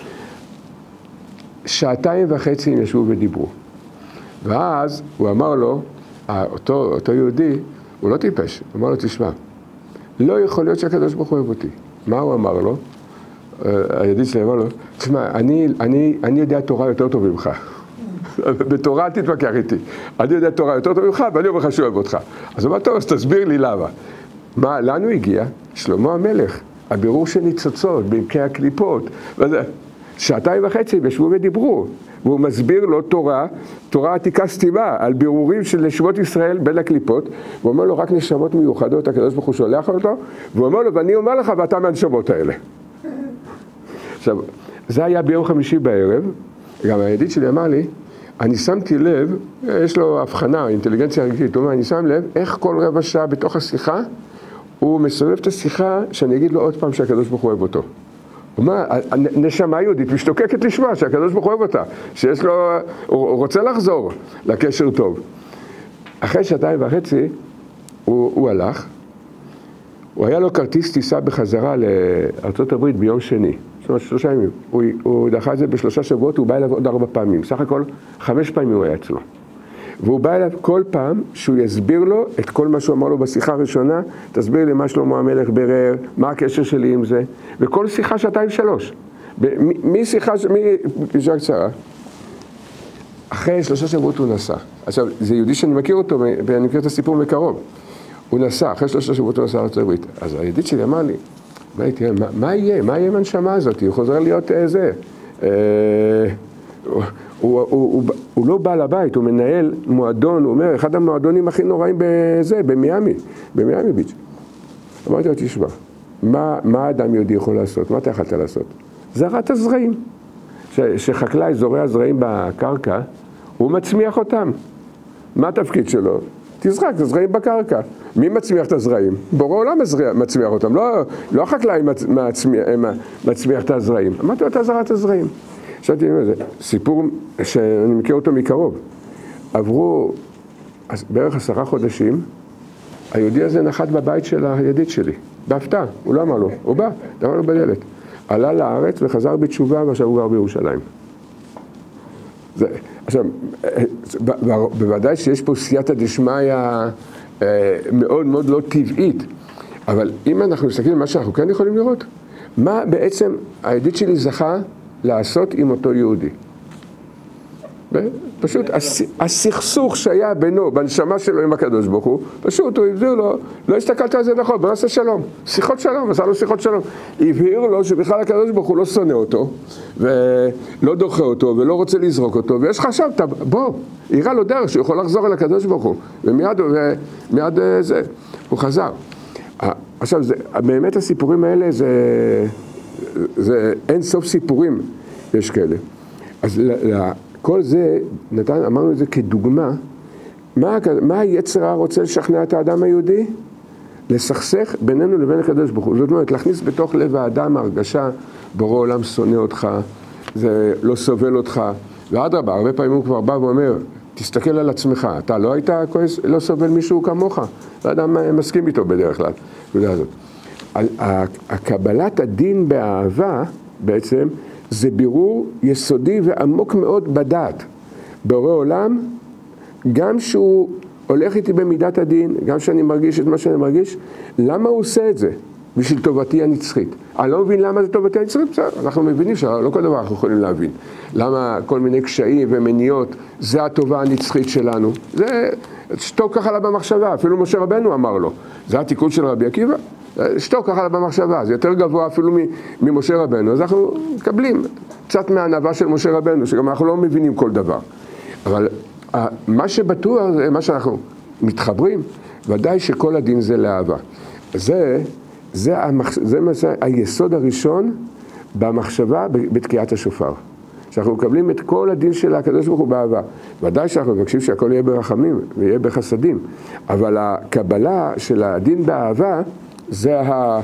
שעתיים וחצי הם ישבו ודיברו, ואז הוא אמר לו, אותו, אותו יהודי, הוא לא טיפש, הוא אמר לו, תשמע, לא יכול להיות שהקדוש ברוך הוא אוהב אותי. מה הוא אמר לו? הידיד שלי אמר לו, תשמע, אני, אני, אני יודע תורה יותר טוב ממך. בתורה תתווכח איתי. אני יודע תורה יותר טוב ממך, ואני אומר לך שהוא אוהב אותך. אז הוא אמר, טוב, אז תסביר לי למה. מה, לאן הוא הגיע? שלמה המלך, הבירור של ניצוצות, בעמקי הקליפות. וזה, שעתיים וחצי, ישבו ודיברו. והוא מסביר לו תורה, תורה עתיקה סתימה, על בירורים של נשמות ישראל בין הקליפות. והוא אומר לו, רק נשמות מיוחדות, הקדוש ברוך הוא שולח אותו. והוא אומר לו, ואני אומר לך, ואתה מהנשמות האלה. עכשיו, זה היה ביום חמישי בערב, גם הידיד שלי אמר לי, אני שמתי לב, יש לו הבחנה, אינטליגנציה רגשית, הוא אומר, אני שם לב איך כל רבע שעה בתוך השיחה, הוא מסובב את השיחה שאני אגיד לו עוד פעם שהקדוש ברוך הוא אוהב אותו. הוא אומר, נשמה יהודית משתוקקת לשמוע שהקדוש ברוך הוא אוהב אותה, שיש לו, הוא, הוא רוצה לחזור לקשר טוב. אחרי שעתיים וחצי, הוא, הוא הלך, הוא היה לו כרטיס טיסה בחזרה לארצות הברית ביום שני. זאת אומרת, שלושה ימים. הוא, הוא דחה את זה בשלושה שבועות, הוא בא אליו עוד ארבע פעמים. סך הכל, חמש פעמים הוא היה אצלו. והוא בא אליו כל פעם שהוא יסביר לו את כל מה שהוא אמר לו בשיחה הראשונה, תסביר לי מה שלמה המלך ברר, מה הקשר שלי עם זה, וכל שיחה שעתיים שלוש. מי שיחה, מי פגישה קצרה? אחרי שלושה שבועות הוא נסע. עכשיו, זה יהודי שאני מכיר אותו, ואני מכיר את הסיפור מקרוב. הוא נסע, אחרי שלושה שבועות הוא נסע לארצות הברית. אז הידיד שלי אמר לי, מה, תראה, מה, מה יהיה? מה יהיה עם הנשמה הזאת? הוא חוזר להיות איזה. אה, הוא, הוא, הוא, הוא, הוא לא בא לבית, הוא מנהל מועדון, הוא אומר, אחד המועדונים הכי נוראים בזה, במיאמי, במיאמי ביץ'. אמרתי לו, תשמע, מה, מה האדם יהודי יכול לעשות? מה אתה יכולת לעשות? זרעת הזרעים. ש, שחקלאי זורע זרעים בקרקע, הוא מצמיח אותם. מה התפקיד שלו? תזרק, זה זרעים בקרקע. מי מצמיח את הזרעים? בורא עולם מצמיח אותם, לא, לא החקלאי מצמיח, מצמיח את הזרעים. אמרתי לו, אתה זרעת הזרעים. חשבתי, זה סיפור שאני מכיר אותו מקרוב. עברו בערך עשרה חודשים, היהודי הזה נחת בבית של הידיד שלי, בהפתעה, הוא לא אמר לו, הוא בא, דבר לו בדלת. עלה לארץ וחזר בתשובה, ועכשיו הוא גר בירושלים. זה, עכשיו, בוודאי שיש פה סייעתא דשמיא מאוד מאוד לא טבעית, אבל אם אנחנו מסתכלים על מה שאנחנו כן יכולים לראות, מה בעצם הידיד שלי זכה לעשות עם אותו יהודי? פשוט הסכסוך שהיה בינו, בנשמה שלו עם הקדוש ברוך הוא, פשוט הוא הבהיר לו, לא הסתכלת על זה נכון, בוא נעשה שלום, שיחות שלום, עשה לו שיחות שלום. הבהיר לו שבכלל הקדוש ברוך הוא לא שונא אותו, ולא דוחה אותו, ולא רוצה לזרוק אותו, ויש חשב, בוא, יראה לו דרך שהוא יכול לחזור אל הקדוש ברוך הוא, ומיד, ומיד זה, הוא חזר. עכשיו, זה, באמת הסיפורים האלה זה, זה אין סוף סיפורים, יש כאלה. אז ל, כל זה, נתן, אמרנו את זה כדוגמה, מה, מה היצר הרע רוצה לשכנע את האדם היהודי? לסכסך בינינו לבין הקדוש ברוך הוא. זאת אומרת, להכניס בתוך לב האדם הרגשה, בורא עולם שונא אותך, זה לא סובל אותך, ואדרבה, הרבה פעמים הוא כבר בא ואומר, תסתכל על עצמך, אתה לא היית כועס, לא סובל מישהו כמוך, לא אדם מסכים איתו בדרך כלל. הקבלת הדין באהבה בעצם זה בירור יסודי ועמוק מאוד בדעת. בורא עולם, גם שהוא הולך איתי במידת הדין, גם שאני מרגיש את מה שאני מרגיש, למה הוא עושה את זה? בשביל טובתי הנצחית. אני לא מבין למה זה טובתי הנצחית, בסדר, אנחנו מבינים שלא כל דבר אנחנו יכולים להבין. למה כל מיני קשיים ומניעות, זה הטובה הנצחית שלנו. זה, שתוק ככה לה במחשבה, אפילו משה רבנו אמר לו. זה התיקון של רבי עקיבא, שתוק ככה לה במחשבה, זה יותר גבוה אפילו ממשה רבנו. אז אנחנו מקבלים קצת מהענווה של משה רבנו, שגם אנחנו לא מבינים כל דבר. אבל מה שבטוח זה מה שאנחנו מתחברים, ודאי שכל הדין זה לאהבה. זה, זה, המחש... זה זה היסוד הראשון במחשבה בתקיעת השופר. שאנחנו מקבלים את כל הדין של הקדוש ברוך הוא באהבה. ודאי שאנחנו מבקשים שהכל יהיה ברחמים ויהיה בחסדים, אבל הקבלה של הדין באהבה זה, ה...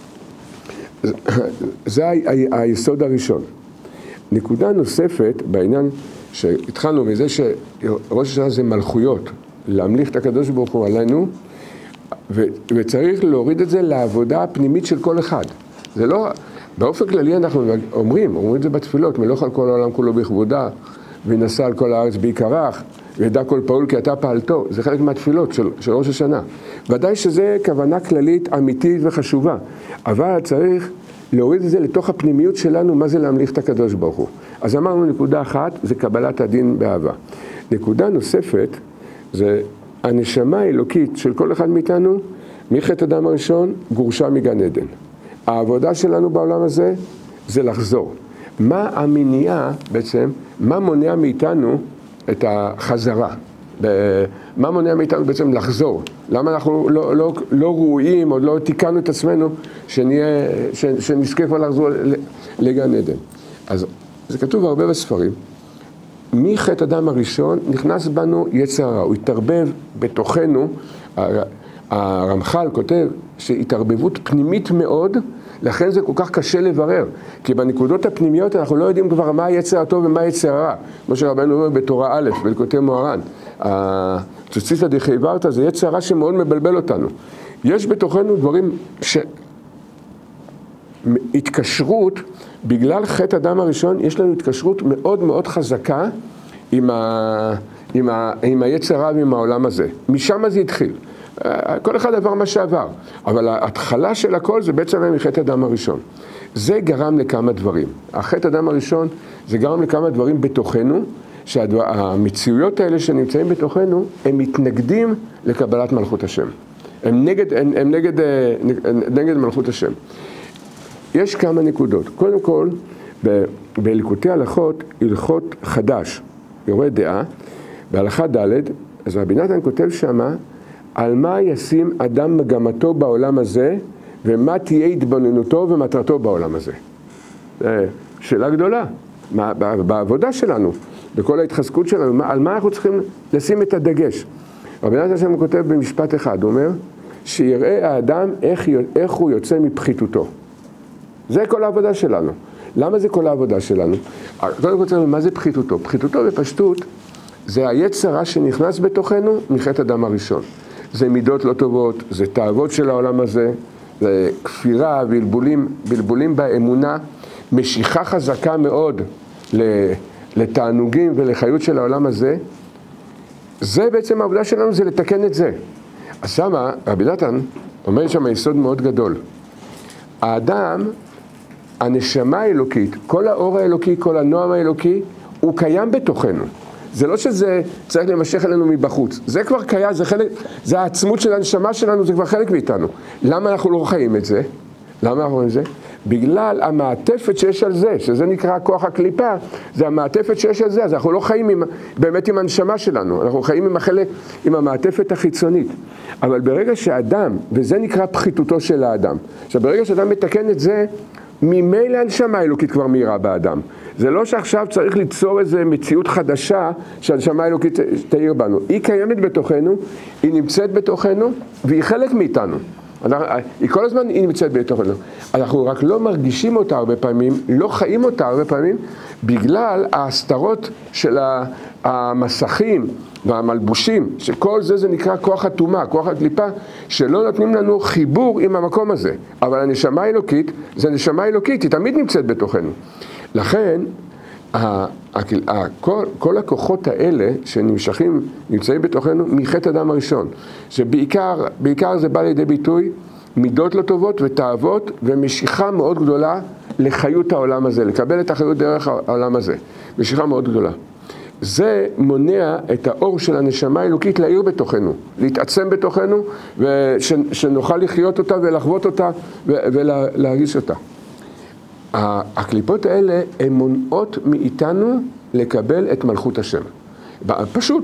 זה ה... ה... היסוד הראשון. נקודה נוספת בעניין שהתחלנו מזה שראש השנה זה מלכויות, להמליך את הקדוש ברוך הוא עלינו, ו- וצריך להוריד את זה לעבודה הפנימית של כל אחד. זה לא, באופן כללי אנחנו אומרים, אומרים את זה בתפילות, מלוך על כל העולם כולו בכבודה, ונסע על כל הארץ בעיקרך, וידע כל פעול כי אתה פעלתו. זה חלק מהתפילות של, של ראש השנה. ודאי שזה כוונה כללית אמיתית וחשובה, אבל צריך להוריד את זה לתוך הפנימיות שלנו, מה זה להמליך את הקדוש ברוך הוא. אז אמרנו נקודה אחת, זה קבלת הדין באהבה. נקודה נוספת, זה הנשמה האלוקית של כל אחד מאיתנו, מחטא אדם הראשון, גורשה מגן עדן. העבודה שלנו בעולם הזה, זה לחזור. מה המניעה בעצם, מה מונע מאיתנו את החזרה? מה מונע מאיתנו בעצם לחזור? למה אנחנו לא, לא, לא ראויים, או לא תיקנו את עצמנו, שנהיה, שנזכה כבר לחזור לגן עדן? אז זה כתוב הרבה בספרים. מחטא אדם הראשון נכנס בנו יצר הרע, הוא התערבב בתוכנו. הרמח"ל כותב שהתערבבות פנימית מאוד, לכן זה כל כך קשה לברר, כי בנקודות הפנימיות אנחנו לא יודעים כבר מה היצר הטוב ומה היצר הרע, כמו שרבנו אומר בתורה א' בליקוטי מוהר"ן, הציצית דחייברתא זה יצר הרע שמאוד מבלבל אותנו. יש בתוכנו דברים ש... התקשרות, בגלל חטא אדם הראשון יש לנו התקשרות מאוד מאוד חזקה עם, ה... עם, ה... עם היצר הרע ועם העולם הזה. משם זה התחיל. כל אחד עבר מה שעבר, אבל ההתחלה של הכל זה בעצם מחטא אדם הראשון. זה גרם לכמה דברים. החטא אדם הראשון זה גרם לכמה דברים בתוכנו, שהמציאויות האלה שנמצאים בתוכנו, הם מתנגדים לקבלת מלכות השם. הם נגד, הם, הם נגד, נגד מלכות השם. יש כמה נקודות. קודם כל, בליקוטי הלכות, הלכות חדש, יורה דעה, בהלכה ד', אז רבי נתן כותב שמה, על מה ישים אדם מגמתו בעולם הזה, ומה תהיה התבוננותו ומטרתו בעולם הזה. שאלה גדולה, מה, בעבודה שלנו, בכל ההתחזקות שלנו, על מה אנחנו צריכים לשים את הדגש. רבי נתן שם כותב במשפט אחד, הוא אומר, שיראה האדם איך, איך הוא יוצא מפחיתותו. זה כל העבודה שלנו. למה זה כל העבודה שלנו? קודם כל, מה זה פחיתותו? פחיתותו בפשטות, זה היצר הרע שנכנס בתוכנו מחטא אדם הראשון. זה מידות לא טובות, זה תאוות של העולם הזה, זה כפירה, בלבולים, בלבולים באמונה, משיכה חזקה מאוד לתענוגים ולחיות של העולם הזה. זה בעצם העבודה שלנו, זה לתקן את זה. אז שמה, רבי נתן אומר שם יסוד מאוד גדול. האדם, הנשמה האלוקית, כל האור האלוקי, כל הנועם האלוקי, הוא קיים בתוכנו. זה לא שזה צריך למשך אלינו מבחוץ. זה כבר קיים, זה חלק, זה העצמות של הנשמה שלנו, זה כבר חלק מאיתנו. למה אנחנו לא חיים את זה? למה אנחנו רואים את זה? בגלל המעטפת שיש על זה, שזה נקרא כוח הקליפה, זה המעטפת שיש על זה, אז אנחנו לא חיים עם, באמת עם הנשמה שלנו, אנחנו חיים עם החלק, עם המעטפת החיצונית. אבל ברגע שאדם, וזה נקרא פחיתותו של האדם, עכשיו ברגע שאדם מתקן את זה, ממילא הנשמה האלוקית כבר מהירה באדם. זה לא שעכשיו צריך ליצור איזו מציאות חדשה שהנשמה האלוקית תאיר בנו. היא קיימת בתוכנו, היא נמצאת בתוכנו, והיא חלק מאיתנו. היא כל הזמן היא נמצאת בתוכנו. אנחנו רק לא מרגישים אותה הרבה פעמים, לא חיים אותה הרבה פעמים, בגלל ההסתרות של המסכים והמלבושים, שכל זה זה נקרא כוח הטומאה, כוח הקליפה, שלא נותנים לנו חיבור עם המקום הזה. אבל הנשמה האלוקית, זה נשמה אלוקית, היא תמיד נמצאת בתוכנו. לכן, כל, כל הכוחות האלה שנמשכים, נמצאים בתוכנו מחטא אדם הראשון, שבעיקר, בעיקר זה בא לידי ביטוי, מידות לא טובות ותאוות ומשיכה מאוד גדולה לחיות העולם הזה, לקבל את החיות דרך העולם הזה, משיכה מאוד גדולה. זה מונע את האור של הנשמה האלוקית להאיר בתוכנו, להתעצם בתוכנו, ושנוכל לחיות אותה ולחוות אותה ולהרגיש אותה. הקליפות האלה הן מונעות מאיתנו לקבל את מלכות השם. פשוט,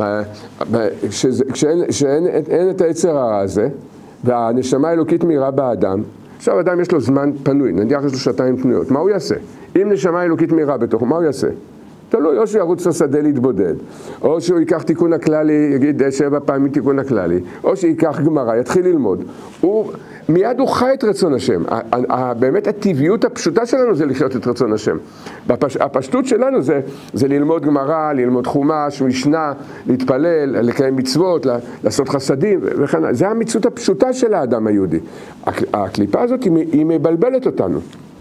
כשאין את היצר הרע הזה, והנשמה האלוקית מהירה באדם, עכשיו אדם יש לו זמן פנוי, נניח יש לו שעתיים פנויות, מה הוא יעשה? אם נשמה אלוקית מהירה בתוכו, מה הוא יעשה? תלוי, או שהוא ירוץ לשדה להתבודד, או שהוא ייקח תיקון הכללי, יגיד שבע פעמים תיקון הכללי, או שיקח גמרא, יתחיל ללמוד. הוא, מיד הוא חי את רצון השם. באמת הטבעיות הפשוטה שלנו זה לחיות את רצון השם. הפשטות שלנו זה, זה ללמוד גמרא, ללמוד חומש, משנה, להתפלל, לקיים מצוות, לעשות חסדים, וכן. זה המציאות הפשוטה של האדם היהודי. הקליפה הזאת היא מבלבלת אותנו.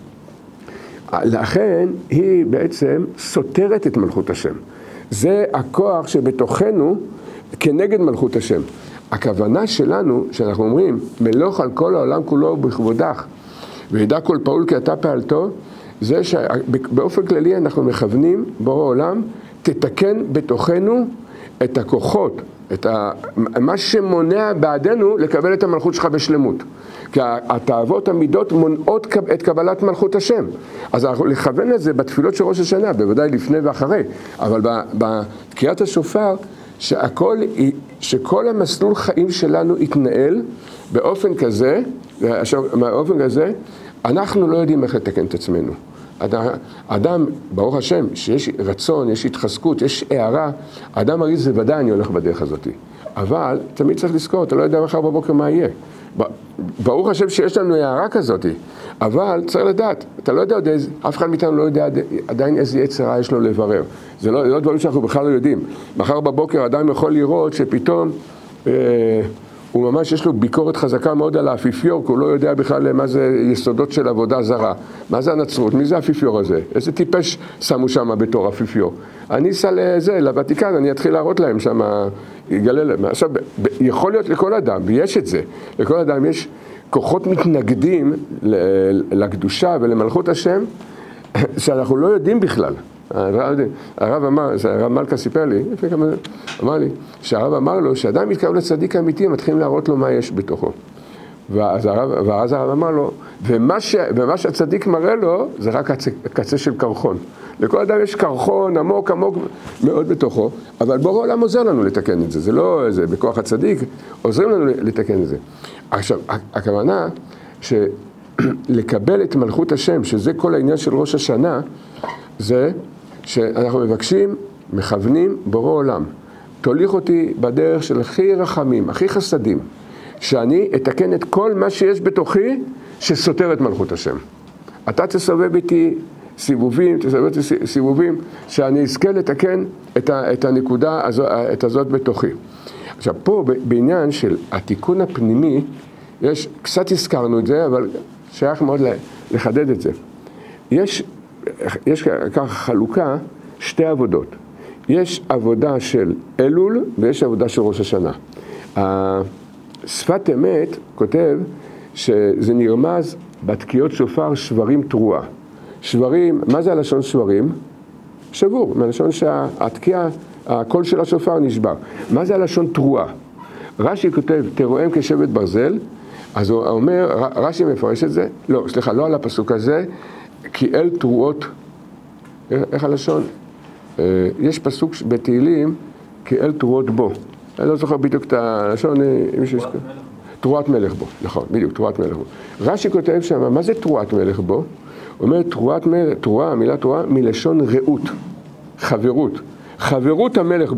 לכן היא בעצם סותרת את מלכות השם. זה הכוח שבתוכנו כנגד מלכות השם. הכוונה שלנו, שאנחנו אומרים, מלוך על כל העולם כולו בכבודך, וידע כל פעול כי אתה פעלתו, זה שבאופן כללי אנחנו מכוונים, בורא עולם, תתקן בתוכנו את הכוחות, את ה... מה שמונע בעדנו לקבל את המלכות שלך בשלמות. כי התאוות המידות מונעות את קבלת מלכות השם. אז אנחנו לכוון את זה בתפילות של ראש השנה, בוודאי לפני ואחרי, אבל בתקיעת השופר, שהכל, שכל המסלול חיים שלנו יתנהל באופן כזה, באופן כזה, אנחנו לא יודעים איך לתקן את עצמנו. אדם, ברוך השם, שיש רצון, יש התחזקות, יש הערה, אדם מרגיש זה ודאי אני הולך בדרך הזאת. אבל תמיד צריך לזכור, אתה לא יודע מחר בבוקר מה יהיה. ברוך השם שיש לנו הערה כזאת, אבל צריך לדעת, אתה לא יודע עוד איזה, אף אחד מאיתנו לא יודע עדיין איזה יצרה יש לו לברר. זה לא, לא דברים שאנחנו בכלל לא יודעים. מחר בבוקר אדם יכול לראות שפתאום אה, הוא ממש יש לו ביקורת חזקה מאוד על האפיפיור, כי הוא לא יודע בכלל מה זה יסודות של עבודה זרה. מה זה הנצרות? מי זה האפיפיור הזה? איזה טיפש שמו שם בתור אפיפיור? אני אסע לזה, לוותיקן, אני אתחיל להראות להם שם, יגלה להם. עכשיו, יכול להיות לכל אדם, ויש את זה, לכל אדם יש כוחות מתנגדים לקדושה ולמלכות השם, שאנחנו לא יודעים בכלל. הרב אמר, הרב מלכה סיפר לי, אמר לי, שהרב אמר לו, שאדם מתקרב לצדיק האמיתי, הם מתחילים להראות לו מה יש בתוכו. ואז הרב, ואז הרב אמר לו, ומה, ש, ומה שהצדיק מראה לו, זה רק הקצה, הקצה של קרחון. לכל אדם יש קרחון עמוק עמוק מאוד בתוכו, אבל בורא עולם עוזר לנו לתקן את זה. זה לא זה, בכוח הצדיק, עוזרים לנו לתקן את זה. עכשיו, הכוונה שלקבל את מלכות השם, שזה כל העניין של ראש השנה, זה שאנחנו מבקשים, מכוונים בורא עולם. תוליך אותי בדרך של הכי רחמים, הכי חסדים, שאני אתקן את כל מה שיש בתוכי שסותר את מלכות השם. אתה תסובב איתי סיבובים, תסובב איתי סיבובים, שאני אזכה לתקן את, ה, את הנקודה הזו, את הזאת בתוכי. עכשיו, פה בעניין של התיקון הפנימי, יש, קצת הזכרנו את זה, אבל שייך מאוד לחדד את זה. יש, יש ככה חלוקה, שתי עבודות. יש עבודה של אלול ויש עבודה של ראש השנה. שפת אמת כותב שזה נרמז בתקיעות שופר שברים תרועה. שברים, מה זה הלשון שברים? שבור, מהלשון שהתקיעה, הקול של השופר נשבר. מה זה הלשון תרועה? רש"י כותב, תרועם כשבט ברזל, אז הוא אומר, רש"י מפרש את זה, לא, סליחה, לא על הפסוק הזה, כי אל תרועות, איך הלשון? יש פסוק בתהילים, כי אל תרועות בו. אני לא זוכר בדיוק את הלשון, תרועת מלך בו, נכון, בדיוק, תרועת מלך בו. רש"י כותב שם, מה זה תרועת מלך בו? הוא אומר, תרועת מלך, תרועה, המילה תרועה, מלשון רעות, חברות. חברות המלך בו.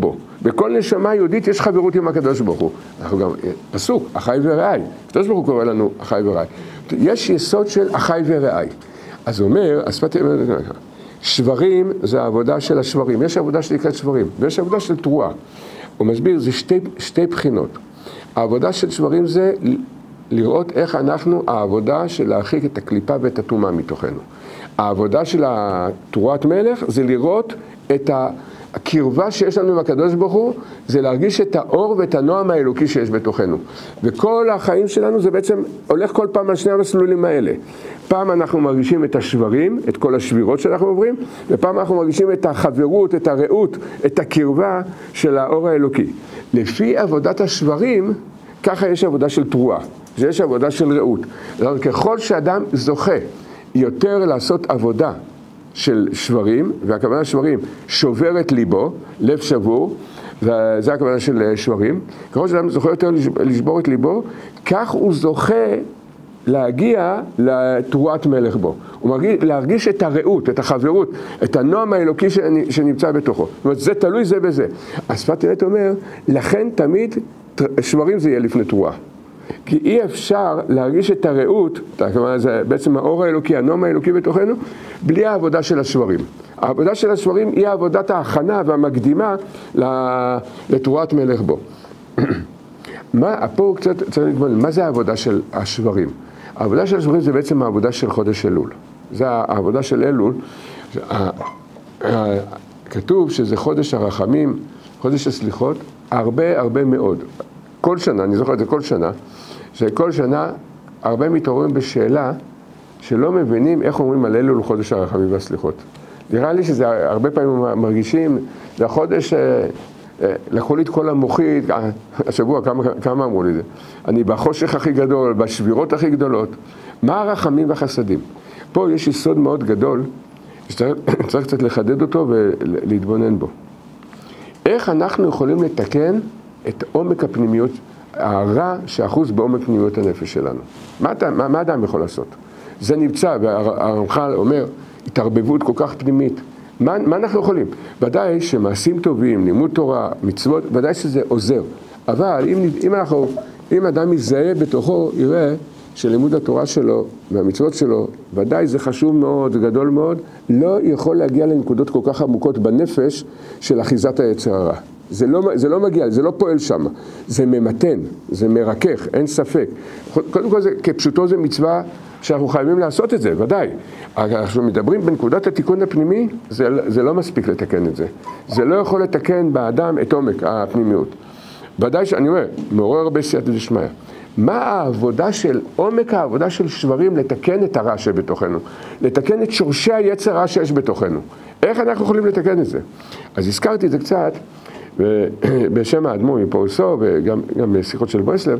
בכל נשמה יהודית יש חברות עם הקדוש ברוך הוא. אנחנו גם, פסוק, אחי ורעי. הקדוש ברוך הוא קורא לנו אחי ורעי. יש יסוד של אחי ורעי. אז הוא אומר, השפת אמת, שברים זה העבודה של השברים. יש עבודה שנקראת שברים, ויש עבודה של תרועה. הוא מסביר, זה שתי, שתי בחינות. העבודה של שברים זה לראות איך אנחנו, העבודה של להרחיק את הקליפה ואת הטומאה מתוכנו. העבודה של תרועת מלך זה לראות את הקרבה שיש לנו עם הקדוש ברוך הוא, זה להרגיש את האור ואת הנועם האלוקי שיש בתוכנו. וכל החיים שלנו זה בעצם הולך כל פעם על שני המסלולים האלה. פעם אנחנו מרגישים את השברים, את כל השבירות שאנחנו עוברים, ופעם אנחנו מרגישים את החברות, את הרעות, את הקרבה של האור האלוקי. לפי עבודת השברים, ככה יש עבודה של תרועה, יש עבודה של רעות. ככל שאדם זוכה יותר לעשות עבודה של שברים, והכוונה שברים שובר את ליבו, לב שבור, וזה הכוונה של שברים, ככל שאדם זוכה יותר לשבור את ליבו, כך הוא זוכה להגיע לתרועת מלך בו. הוא מרגיש, להרגיש את הרעות, את החברות, את הנועם האלוקי שנמצא בתוכו. זאת אומרת, זה תלוי זה בזה. השפת אמת אומר, לכן תמיד שברים זה יהיה לפני תרועה. כי אי אפשר להרגיש את הרעות, זה בעצם האור האלוקי, הנועם האלוקי בתוכנו, בלי העבודה של השברים. העבודה של השברים היא עבודת ההכנה והמקדימה לתרועת מלך בו. מה, פה קצת צריך להתבונן, מה זה העבודה של השברים? העבודה של השברים זה בעצם העבודה של חודש אלול. זה העבודה של אלול. כתוב שזה חודש הרחמים, חודש הסליחות, הרבה הרבה מאוד. כל שנה, אני זוכר את זה כל שנה, שכל שנה הרבה מתעוררים בשאלה שלא מבינים איך אומרים על אלול חודש הרחמים והסליחות. נראה לי שזה הרבה פעמים מרגישים, זה החודש, לקחו לי את כל המוחית, השבוע כמה, כמה אמרו לי זה, אני בחושך הכי גדול, בשבירות הכי גדולות, מה הרחמים והחסדים? פה יש יסוד מאוד גדול, שצריך קצת לחדד אותו ולהתבונן בו. איך אנחנו יכולים לתקן את עומק הפנימיות, הרע שאחוז בעומק פנימיות הנפש שלנו? מה, מה, מה אדם יכול לעשות? זה נמצא, והרמח"ל אומר, התערבבות כל כך פנימית. מה, מה אנחנו יכולים? ודאי שמעשים טובים, לימוד תורה, מצוות, ודאי שזה עוזר. אבל אם, אם, אנחנו, אם אדם יזהה בתוכו, יראה שלימוד התורה שלו והמצוות שלו, ודאי זה חשוב מאוד, זה גדול מאוד, לא יכול להגיע לנקודות כל כך עמוקות בנפש של אחיזת היצר הרע. זה לא, זה לא מגיע, זה לא פועל שם, זה ממתן, זה מרכך, אין ספק. קודם כל, זה, כפשוטו זה מצווה שאנחנו חייבים לעשות את זה, ודאי. אנחנו מדברים בנקודת התיקון הפנימי, זה, זה לא מספיק לתקן את זה. זה לא יכול לתקן באדם את עומק הפנימיות. ודאי שאני אומר, מעורר הרבה סייעתא דשמיא. מה העבודה של, עומק העבודה של שברים לתקן את הרע שבתוכנו? לתקן את שורשי היצר הרע שיש בתוכנו. איך אנחנו יכולים לתקן את זה? אז הזכרתי את זה קצת, בשם האדמו"ר מפורסו וגם בשיחות של ברסלב.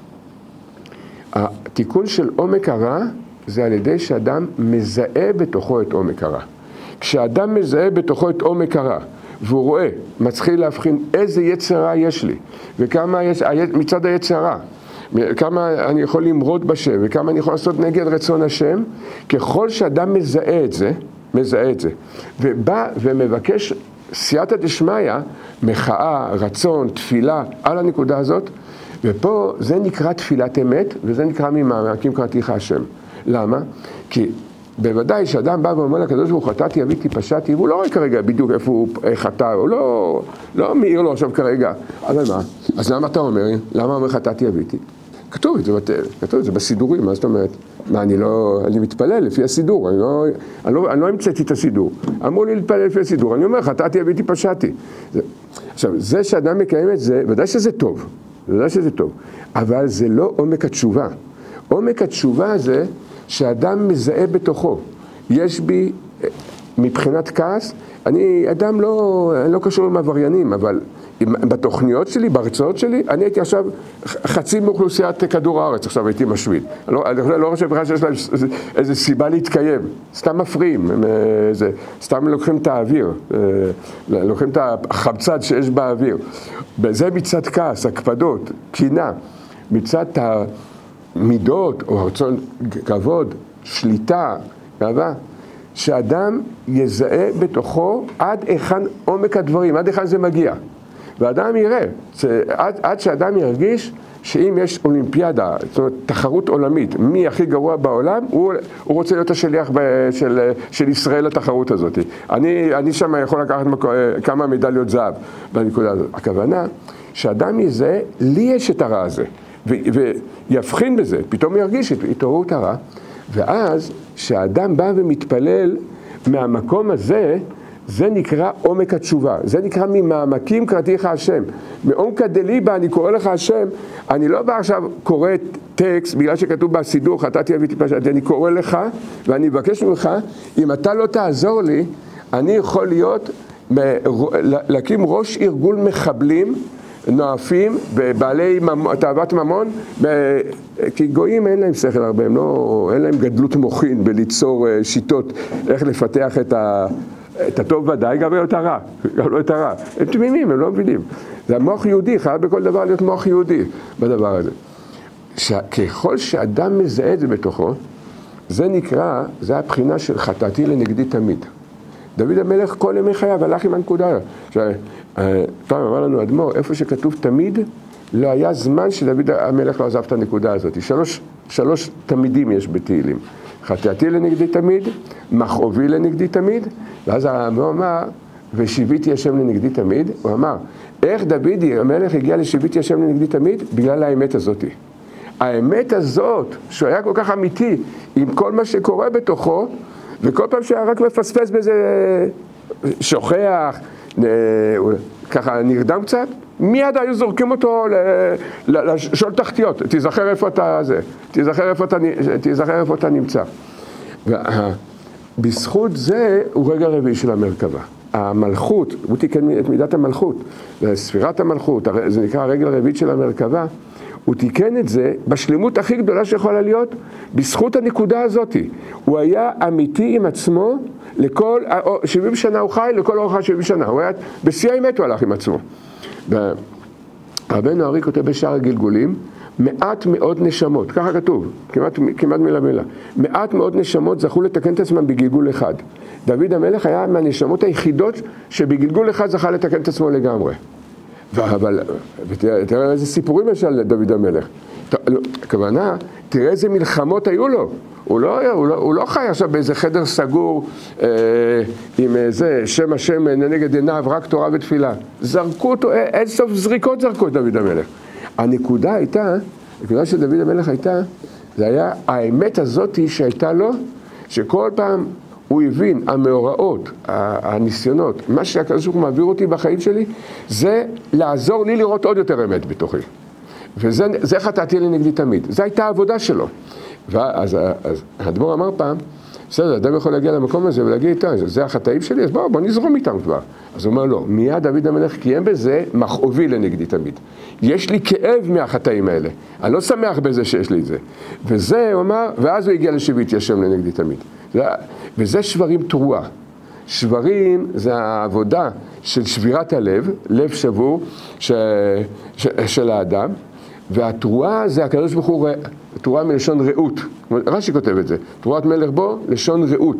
התיקון של עומק הרע זה על ידי שאדם מזהה בתוכו את עומק הרע. כשאדם מזהה בתוכו את עומק הרע והוא רואה, מתחיל להבחין איזה יצר רע יש לי וכמה יש, מצד היצר רע, כמה אני יכול למרוד בשם וכמה אני יכול לעשות נגד רצון השם, ככל שאדם מזהה את זה, מזהה את זה ובא ומבקש סייעתא דשמיא, מחאה, רצון, תפילה, על הנקודה הזאת, ופה זה נקרא תפילת אמת, וזה נקרא ממעמקים קראתיך השם. למה? כי בוודאי שאדם בא ואומר לקדוש ברוך הוא, חטאתי, אביתי, פשעתי, והוא לא רואה כרגע בדיוק איפה הוא חטא, הוא לא, לא מאיר לו עכשיו כרגע. אבל מה? אז למה אתה אומר? למה אומר חטאתי, אביתי? כתוב את זה, כתוב את זה בסידורים, מה זאת אומרת? מה, אני לא, אני מתפלל לפי הסידור, אני לא, אני לא, אני לא המצאתי את הסידור. אמרו לי להתפלל לפי הסידור, אני אומר, חטאתי, אביתי, פשעתי. זה, עכשיו, זה שאדם מקיים את זה, ודאי שזה טוב, ודאי שזה טוב, אבל זה לא עומק התשובה. עומק התשובה זה שאדם מזהה בתוכו. יש בי, מבחינת כעס, אני אדם לא, אני לא קשור עם עבריינים, אבל בתוכניות שלי, בהרצאות שלי, אני הייתי עכשיו חצי מאוכלוסיית כדור הארץ, עכשיו הייתי משוויד. אני לא, אני לא חושב בכלל שיש להם איזו סיבה להתקיים, סתם מפריעים, זה, סתם לוקחים את האוויר, לוקחים את החמצן שיש באוויר. זה מצד כעס, הקפדות, קינה, מצד המידות או הרצון כבוד, שליטה, גאווה, שאדם יזהה בתוכו עד היכן עומק הדברים, עד היכן זה מגיע. ואדם יראה, עד, עד שאדם ירגיש שאם יש אולימפיאדה, זאת אומרת, תחרות עולמית, מי הכי גרוע בעולם, הוא, הוא רוצה להיות השליח ב, של, של ישראל לתחרות הזאת. אני, אני שם יכול לקחת כמה מדליות זהב בנקודה הזאת. הכוונה שאדם יזהה, לי יש את הרע הזה, ו, ויבחין בזה, פתאום ירגיש התעוררות הרע, ואז שהאדם בא ומתפלל מהמקום הזה, זה נקרא עומק התשובה, זה נקרא ממעמקים קראתיך השם, מעומקא דליבא אני קורא לך השם, אני לא בא עכשיו קורא טקסט בגלל שכתוב בסידור חטאתי אבי טיפשתי, אני קורא לך ואני מבקש ממך, אם אתה לא תעזור לי, אני יכול להיות, להקים ראש ארגון מחבלים, נואפים, בעלי תאוות ממון, כי גויים אין להם שכל הרבה, הם לא, אין להם גדלות מוחין בליצור שיטות איך לפתח את ה... את הטוב ודאי, גם לא את הרע, גם לא את הרע. הם תמימים, הם לא מבינים. זה המוח יהודי, חייב בכל דבר להיות מוח יהודי בדבר הזה. ככל שאדם מזהה את זה בתוכו, זה נקרא, זה הבחינה של חטאתי לנגדי תמיד. דוד המלך כל ימי חייו הלך עם הנקודה. פעם אמר לנו אדמו"ר, איפה שכתוב תמיד, לא היה זמן שדוד המלך לא עזב את הנקודה הזאת. שלוש, שלוש תמידים יש בתהילים. חטאתי לנגדי תמיד, מכאובי לנגדי תמיד, ואז הוא אמר, ושיביתי השם לנגדי תמיד, הוא אמר, איך דוד המלך הגיע לשיביתי השם לנגדי תמיד? בגלל האמת הזאת. האמת הזאת, שהוא היה כל כך אמיתי, עם כל מה שקורה בתוכו, וכל פעם שהיה רק מפספס בזה, שוכח, ככה נרדם קצת, מיד היו זורקים אותו לשאול תחתיות, תיזכר איפה אתה זה, תיזכר איפה אתה, תיזכר איפה אתה נמצא. בזכות זה הוא רגע רביעי של המרכבה. המלכות, הוא תיקן את מידת המלכות, ספירת המלכות, זה נקרא הרגל הרביעית של המרכבה, הוא תיקן את זה בשלמות הכי גדולה שיכולה להיות, בזכות הנקודה הזאת. הוא היה אמיתי עם עצמו, לכל, שבעים שנה הוא חי, לכל אורך שבעים שנה, הוא היה, בשיא האמת הוא הלך עם עצמו. רבנו ארי כותב בשער הגלגולים, מעט מאוד נשמות, ככה כתוב, כמעט, כמעט מילה מילה, מעט מאוד נשמות זכו לתקן את עצמם בגלגול אחד. דוד המלך היה מהנשמות היחידות שבגלגול אחד זכה לתקן את עצמו לגמרי. אבל, ותראה איזה סיפורים יש על דוד המלך. הכוונה, תראה איזה מלחמות היו לו. הוא לא, הוא לא, הוא לא חי עכשיו באיזה חדר סגור אה, עם איזה שם השם נגד עיניו, רק תורה ותפילה. זרקו אותו, אין סוף זריקות זרקו את דוד המלך. הנקודה הייתה, הנקודה של דוד המלך הייתה, זה היה האמת הזאת שהייתה לו, שכל פעם הוא הבין, המאורעות, הניסיונות, מה שהקדוש ברוך הוא מעביר אותי בחיים שלי, זה לעזור לי לראות עוד יותר אמת בתוכי. וזה חטאתי לנגדי תמיד. זו הייתה העבודה שלו. ואז אז, האדמו"ר אמר פעם, בסדר, אדם יכול להגיע למקום הזה ולהגיד איתה, זה החטאים שלי, אז בואו, בוא נזרום איתם כבר. אז הוא אומר לו, מיד דוד המלך קיים בזה, מכאובי לנגדי תמיד. יש לי כאב מהחטאים האלה. אני לא שמח בזה שיש לי את זה. וזה, הוא אמר, ואז הוא הגיע לשיביתי השם לנגדי תמיד. וזה שברים תרועה. שברים זה העבודה של שבירת הלב, לב שבור ש, ש, של האדם, והתרועה זה הקדוש ברוך הוא, תרועה מלשון רעות, רש"י כותב את זה, תרועת מלך בו, לשון רעות.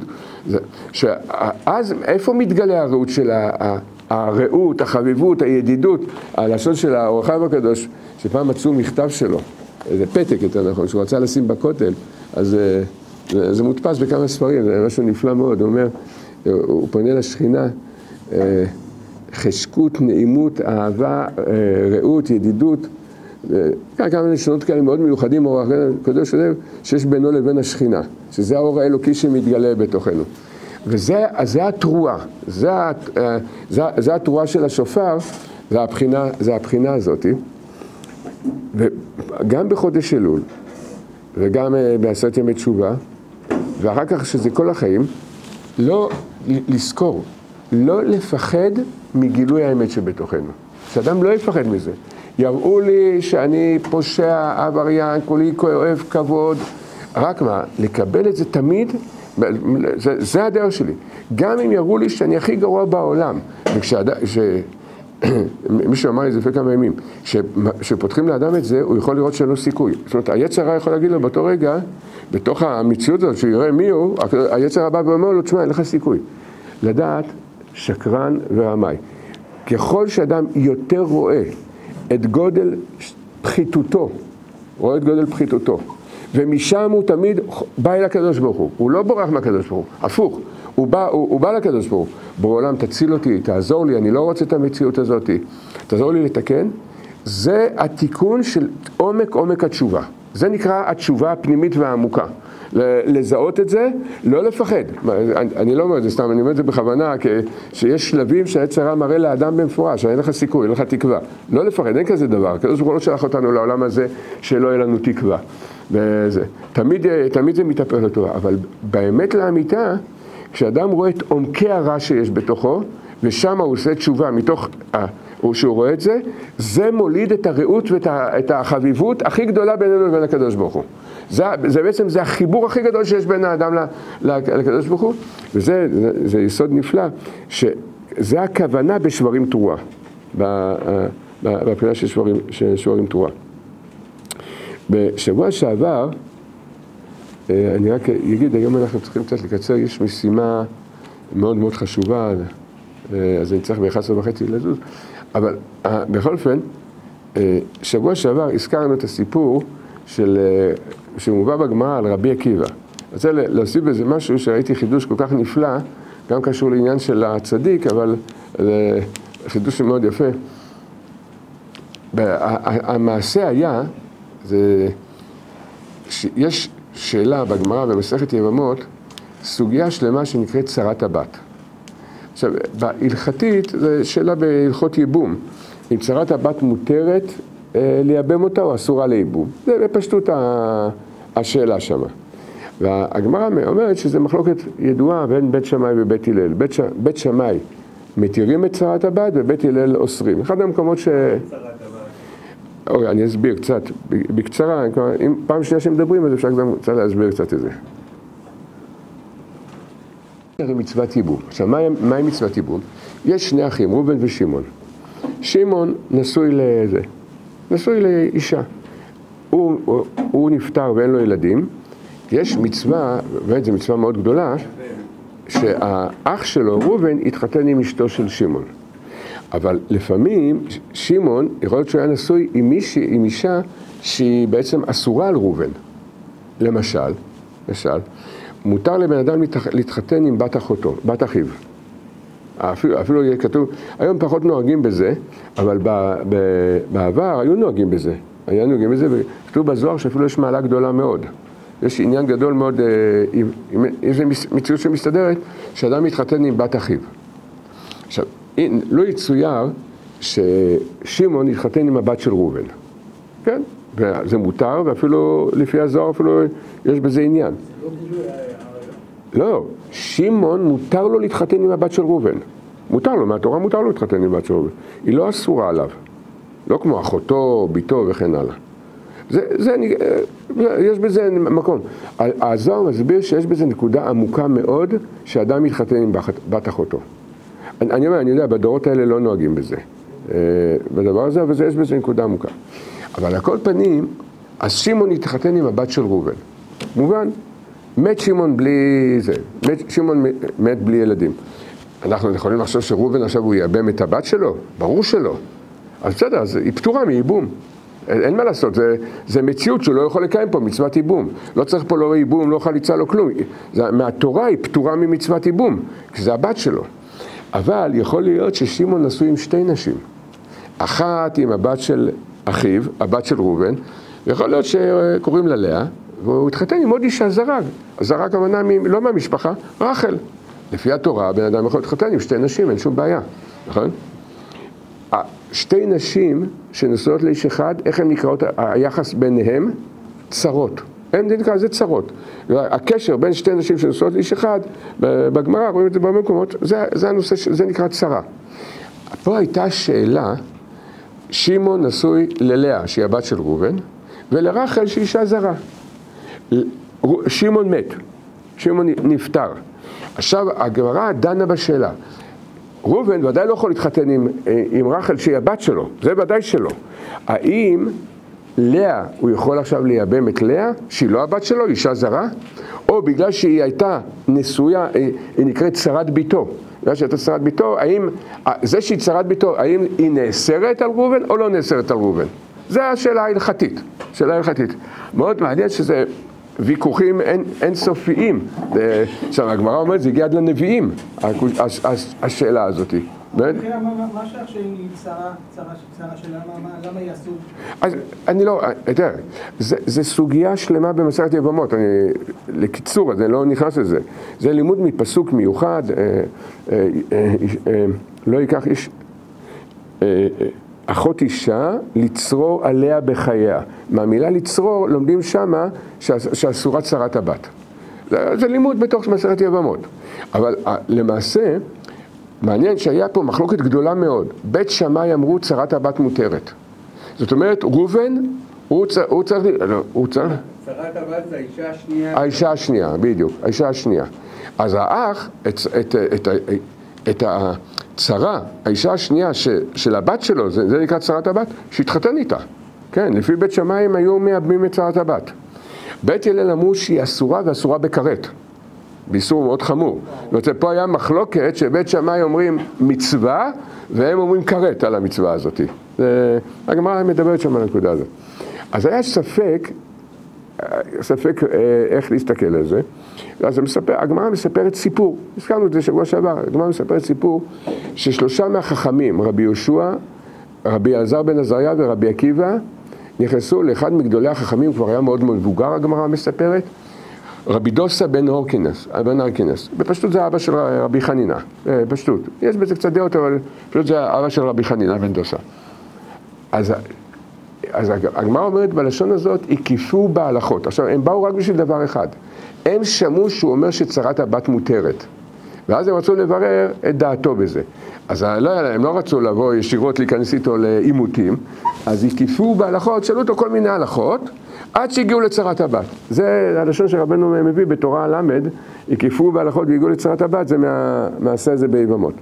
אז איפה מתגלה הרעות של הרעות, החביבות, הידידות, הלשון של האור החיים הקדוש, שפעם מצאו מכתב שלו, איזה פתק יותר נכון, שהוא רצה לשים בכותל, אז זה מודפס בכמה ספרים, זה משהו נפלא מאוד, הוא אומר, הוא פונה לשכינה, חשקות, נעימות, אהבה, רעות, ידידות, כמה לשונות כאלה מאוד מיוחדים, אור הקדוש שלהם, שיש בינו לבין השכינה, שזה האור האלוקי שמתגלה בתוכנו. וזה זה התרועה, זה, זה, זה התרועה של השופר, זה הבחינה, זה הבחינה הזאת. וגם בחודש אלול, וגם בעשרת ימי תשובה, ואחר כך שזה כל החיים, לא לזכור, לא לפחד מגילוי האמת שבתוכנו. שאדם לא יפחד מזה. יראו לי שאני פושע, עבריין, כולי אוהב כבוד. רק מה, לקבל את זה תמיד, זה, זה הדרך שלי. גם אם יראו לי שאני הכי גרוע בעולם, ומישהו אמר לי זה לפני כמה ימים, כשפותחים לאדם את זה, הוא יכול לראות שאין לו סיכוי. זאת אומרת, היצר הרע יכול להגיד לו באותו רגע, בתוך המציאות הזאת, שהוא יראה מי הוא, היצר הבא ואומר לו, תשמע, אין לך סיכוי. לדעת שקרן ורמאי. ככל שאדם יותר רואה את גודל פחיתותו, רואה את גודל פחיתותו, ומשם הוא תמיד בא אל הקדוש ברוך הוא, הוא לא בורח מהקדוש ברוך הוא, הפוך, הוא בא, הוא, הוא בא לקדוש ברוך הוא, בעולם תציל אותי, תעזור לי, אני לא רוצה את המציאות הזאת, תעזור לי לתקן, זה התיקון של עומק עומק התשובה, זה נקרא התשובה הפנימית והעמוקה. לזהות את זה, לא לפחד. אני, אני לא אומר את זה סתם, אני אומר את זה בכוונה, שיש שלבים שהיצר הרע מראה לאדם במפורש, אין לך סיכוי, אין לך תקווה. לא לפחד, אין כזה דבר. הקדוש ברוך הוא לא שלח אותנו לעולם הזה שלא יהיה לנו תקווה. וזה. תמיד, תמיד זה מתהפך לטובה, אבל באמת לאמיתה, כשאדם רואה את עומקי הרע שיש בתוכו, ושם הוא עושה תשובה מתוך, או שהוא רואה את זה, זה מוליד את הרעות ואת החביבות הכי גדולה בינינו לבין הקדוש ברוך הוא. זה, זה בעצם, זה החיבור הכי גדול שיש בין האדם לקדוש ברוך הוא, וזה זה, זה יסוד נפלא, שזה הכוונה בשברים תרועה, בבחינה של שברים, של שברים תרועה. בשבוע שעבר, אני רק אגיד, היום אנחנו צריכים קצת לקצר, יש משימה מאוד מאוד חשובה, אז אני צריך ב-אחת עשרה וחצי לזוז, אבל בכל אופן, שבוע שעבר הזכרנו את הסיפור של, שמובא בגמרא על רבי עקיבא. אני רוצה להוסיף בזה משהו שראיתי חידוש כל כך נפלא, גם קשור לעניין של הצדיק, אבל זה חידוש מאוד יפה. המעשה היה, זה, יש שאלה בגמרא במסכת יבמות, סוגיה שלמה שנקראת צרת הבת. עכשיו, בהלכתית, זו שאלה בהלכות ייבום. אם צרת הבת מותרת, לייבם אותה או אסורה לייבום. זה בפשטות השאלה שמה. והגמרא אומרת שזה מחלוקת ידועה בין בית שמאי ובית הלל. בית, ש... בית שמאי מתירים את צרת הבת ובית הלל אוסרים. אחד המקומות ש... אוקיי, אני אסביר קצת, בקצרה, אם פעם שנייה שמדברים, אז אפשר גם קצת להסביר קצת את זה. זה מצוות ייבום. עכשיו, מהי מצוות ייבום? יש שני אחים, ראובן ושמעון. שמעון נשוי לזה, נשוי לאישה. הוא, הוא, הוא נפטר ואין לו ילדים. יש מצווה, ובאמת זו מצווה מאוד גדולה, שהאח שלו, ראובן, התחתן עם אשתו של שמעון. אבל לפעמים, שמעון, יכול להיות שהוא היה נשוי עם, מישהי, עם אישה שהיא בעצם אסורה על ראובן. למשל, למשל, מותר לבן אדם להתחתן עם בת אחותו, בת אחיו. אפילו, אפילו יהיה כתוב, היום פחות נוהגים בזה, אבל ב, ב, בעבר היו נוהגים בזה. היו נוהגים בזה, וכתוב בזוהר שאפילו יש מעלה גדולה מאוד. יש עניין גדול מאוד, יש מציאות שמסתדרת, שאדם מתחתן עם בת אחיו. עכשיו, לא יצויר ששמעון יתחתן עם הבת של ראובן. כן? וזה מותר, ואפילו לפי הזוהר אפילו יש בזה עניין. לא, שמעון מותר לו להתחתן עם הבת של ראובן. מותר לו, מהתורה מותר לו להתחתן עם הבת של ראובן. היא לא אסורה עליו. לא כמו אחותו, ביתו וכן הלאה. זה, זה, יש בזה מקום. הזוהר מסביר שיש בזה נקודה עמוקה מאוד, שאדם מתחתן עם בת אחותו. אני, אני אומר, אני יודע, בדורות האלה לא נוהגים בזה. בדבר הזה, אבל יש בזה נקודה עמוקה. אבל על כל פנים, אז שמעון התחתן עם הבת של ראובן. מובן? מת שמעון בלי זה. מת, שמעון מת בלי ילדים. אנחנו יכולים לחשוב שראובן עכשיו הוא ייבם את הבת שלו? ברור שלא. אז בסדר, אז היא פטורה מייבום. אין מה לעשות, זה, זה מציאות שהוא לא יכול לקיים פה, מצוות ייבום. לא צריך פה לא ייבום, לא חליצה, לא כלום. זה, מהתורה היא פטורה ממצוות ייבום, כי זה הבת שלו. אבל יכול להיות ששמעון נשוי עם שתי נשים. אחת עם הבת של אחיו, הבת של ראובן, ויכול להיות שקוראים לה לאה, והוא התחתן עם עוד אישה זרה. זרה כמובן לא מהמשפחה, רחל. לפי התורה, בן אדם יכול להתחתן עם שתי נשים, אין שום בעיה, נכון? שתי נשים שנשואות לאיש אחד, איך הן נקראות, היחס ביניהם? צרות. הם נקרא, זה צרות. הקשר בין שתי נשים שנשואות לאיש אחד, בגמרא, רואים את זה בהרבה מקומות, זה, זה הנושא, זה נקרא צרה. פה הייתה שאלה, שמעון נשוי ללאה, שהיא הבת של ראובן, ולרחל שהיא אישה זרה. שמעון מת, שמעון נפטר. עכשיו הגמרא דנה בשאלה, ראובן ודאי לא יכול להתחתן עם, עם רחל שהיא הבת שלו, זה ודאי שלו. האם לאה, הוא יכול עכשיו לייבם את לאה, שהיא לא הבת שלו, אישה זרה, או בגלל שהיא הייתה נשויה, היא נקראת צרת ביתו, בגלל שהייתה צרת ביתו, האם, זה שהיא צרת ביתו, האם היא נאסרת על ראובן או לא נאסרת על ראובן? זו השאלה ההלכתית, שאלה הלכתית. מאוד מעניין שזה ויכוחים אין, אינסופיים. עכשיו, הגמרא אומרת, זה הגיע עד לנביאים, השאלה הזאת. מה שייך שהיא צרה, צרה שלה, למה היא אסור? אז אני לא, תראה, זה סוגיה שלמה במסכת יבמות, לקיצור, אני לא נכנס לזה. זה לימוד מפסוק מיוחד, לא ייקח איש, אחות אישה, לצרור עליה בחייה. מהמילה לצרור לומדים שמה שאסורה צרת הבת. זה לימוד בתוך מסכת יבמות. אבל למעשה, מעניין שהיה פה מחלוקת גדולה מאוד. בית שמאי אמרו צרת הבת מותרת. זאת אומרת, ראובן, הוא צריך... הוא צריך... צרת הבת זה האישה השנייה. האישה השנייה, בדיוק, האישה השנייה. אז האח, את, את, את, את הצרה, האישה השנייה ש, של הבת שלו, זה, זה נקרא צרת הבת, שהתחתן איתה. כן, לפי בית שמאי הם היו מייבמים את צרת הבת. בית הלל אמרו שהיא אסורה ואסורה בכרת. באיסור מאוד חמור. זאת אומרת, פה היה מחלוקת שבית שמאי אומרים מצווה, והם אומרים כרת על המצווה הזאת. הגמרא מדברת שם על הנקודה הזאת. אז היה ספק, ספק איך להסתכל על זה. אז מספר, הגמרא מספרת סיפור, הזכרנו את זה שבוע שעבר, הגמרא מספרת סיפור ששלושה מהחכמים, רבי יהושע, רבי אלעזר בן עזריה ורבי עקיבא, נכנסו לאחד מגדולי החכמים, כבר היה מאוד מאוד מבוגר, הגמרא מספרת, רבי דוסה בן הורקינס, בן הורקינס, בפשטות זה אבא של רבי חנינה, בפשטות. יש בזה קצת דעות, אבל פשוט זה אבא של רבי חנינה בן דוסה. אז, אז הגמרא אומרת בלשון הזאת, הקיפו בהלכות. עכשיו, הם באו רק בשביל דבר אחד. הם שמעו שהוא אומר שצרת הבת מותרת. ואז הם רצו לברר את דעתו בזה. אז לא, הם לא רצו לבוא ישירות להיכנס איתו לעימותים, אז הקיפו בהלכות, שאלו אותו כל מיני הלכות, עד שהגיעו לצרת הבת. זה הלשון שרבנו מביא בתורה הלמד, הקיפו בהלכות והגיעו לצרת הבת, זה מה, מעשה זה ביבמות.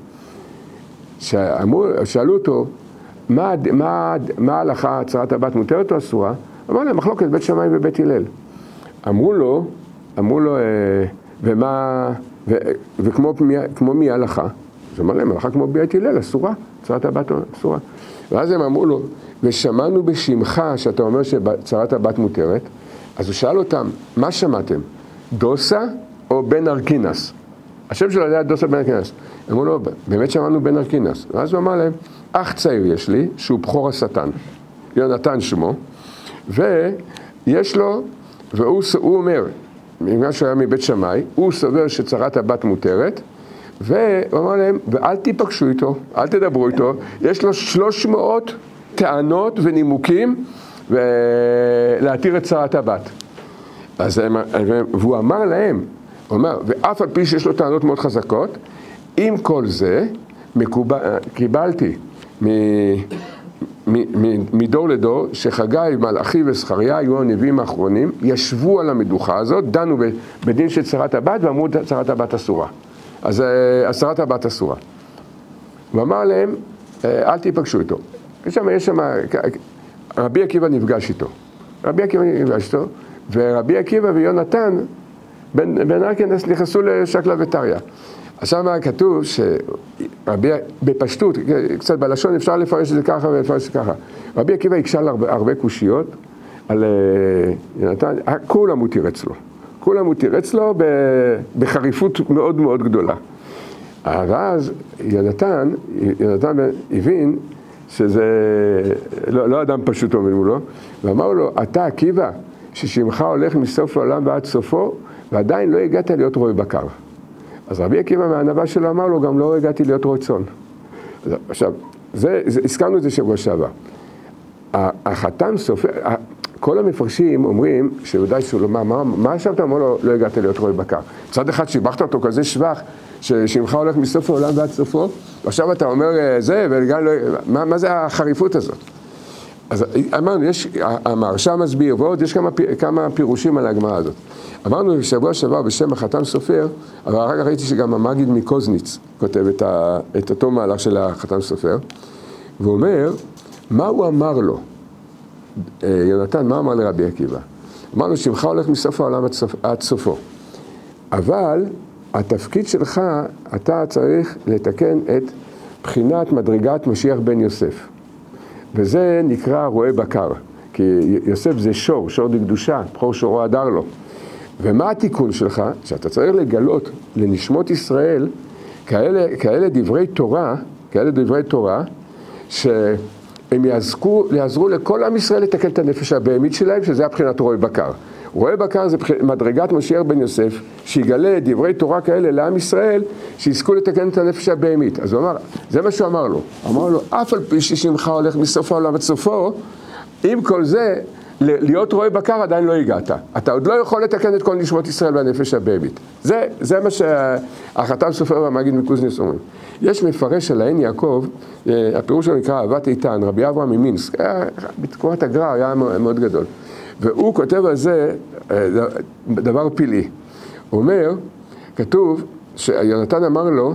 שאלו אותו, מה, מה, מה ההלכה צרת הבת מותרת או אסורה? אמר להם, מחלוקת בית שמאי ובית הלל. אמרו לו, אמרו לו, ומה, ו, וכמו כמו מי ההלכה? אז אמר להם, הלכה כמו בית הלל, אסורה, צרת הבת אסורה. ואז הם אמרו לו, ושמענו בשמך שאתה אומר שצרת הבת מותרת, אז הוא שאל אותם, מה שמעתם? דוסה או בן ארקינס? השם שלו היה דוסה בן ארקינס. אמרו לו, באמת שמענו בן ארקינס. ואז הוא אמר להם, אח צעיר יש לי, שהוא בכור השטן, יונתן שמו, ויש לו, והוא אומר, בגלל שהוא היה מבית שמאי, הוא סובר שצרת הבת מותרת, והוא אמר להם, ואל תיפגשו איתו, אל תדברו איתו, יש לו שלוש מאות טענות ונימוקים ולהתיר את צרת הבת. אז הם, והוא אמר להם, הוא אומר, ואף על פי שיש לו טענות מאוד חזקות, עם כל זה, מקובל, קיבלתי מ, מ, מ, מדור לדור, שחגי, מלאכי וזכריה היו הנביאים האחרונים, ישבו על המדוכה הזאת, דנו בדין של צרת הבת, ואמרו צרת הבת אסורה. אז צרת הבת אסורה. הוא אמר להם, אל תיפגשו איתו. יש שם, יש שם, רבי עקיבא נפגש איתו. רבי עקיבא נפגש איתו, ורבי עקיבא ויונתן, בן, בן ארקינס נכנסו לשקלא וטריא. עכשיו מה כתוב שרבי, בפשטות, קצת בלשון אפשר לפרש את זה ככה ולפרש את זה ככה. רבי עקיבא יקשה הרבה, הרבה קושיות על יונתן, כולם הוא תירץ לו. כולם הוא תירץ לו בחריפות מאוד מאוד גדולה. ואז יונתן, יונתן הבין שזה לא, לא אדם פשוט עומד מולו, ואמר לו, אתה עקיבא, ששמך הולך מסוף העולם ועד סופו, ועדיין לא הגעת להיות רועי בקר. אז רבי עקיבא מהענווה שלו אמר לו, גם לא הגעתי להיות רועי צאן. עכשיו, זה, זה, הזכרנו את זה שבוע שעבר. החתן סופר, כל המפרשים אומרים, שוודאי שהוא לומר, מה, מה עכשיו אמר לו, לא הגעת להיות רועי בקר? צד אחד שיבחת אותו כזה שבח, ששמך הולך מסוף העולם ועד סופו, ועכשיו אתה אומר זה, וגם לא, מה, מה זה החריפות הזאת? אז אמרנו, יש, המהרש"א מסביר, ועוד יש כמה, כמה פירושים על הגמרא הזאת. אמרנו שבוע שעבר בשם החתן סופר, אבל אחר כך ראיתי שגם המגיד מקוזניץ כותב את, ה, את אותו מהלך של החתן סופר, והוא אומר, מה הוא אמר לו? יונתן, מה אמר לרבי עקיבא? אמרנו, שמך הולך מסוף העולם עד, סופ, עד סופו. אבל התפקיד שלך, אתה צריך לתקן את בחינת מדרגת משיח בן יוסף. וזה נקרא רועה בקר, כי יוסף זה שור, שור דקדושה, בכור שורו הדר לו. ומה התיקון שלך? שאתה צריך לגלות לנשמות ישראל כאלה, כאלה דברי תורה, כאלה דברי תורה, שהם יעזרו, יעזרו לכל עם ישראל לתקן את הנפש הבהמית שלהם, שזה הבחינת רועה בקר. רועה בקר זה מדרגת משיח בן יוסף, שיגלה דברי תורה כאלה לעם ישראל, שיזכו לתקן את הנפש הבהמית. אז הוא אמר, זה מה שהוא אמר לו. אמר לו, אף על פי ששמך הולך מסוף העולם עד סופו, עם כל זה, להיות רועה בקר עדיין לא הגעת. אתה עוד לא יכול לתקן את כל נשמות ישראל והנפש הבהמית. זה, זה מה שהחתם סופר והמגיד מקוזניץ אומרים. יש מפרש על העין יעקב, הפירוש שלו נקרא אהבת איתן, רבי אברהם ממינסק, בתקופת הגר"א היה מאוד גדול. והוא כותב על זה דבר פילי. הוא אומר, כתוב שיונתן אמר לו,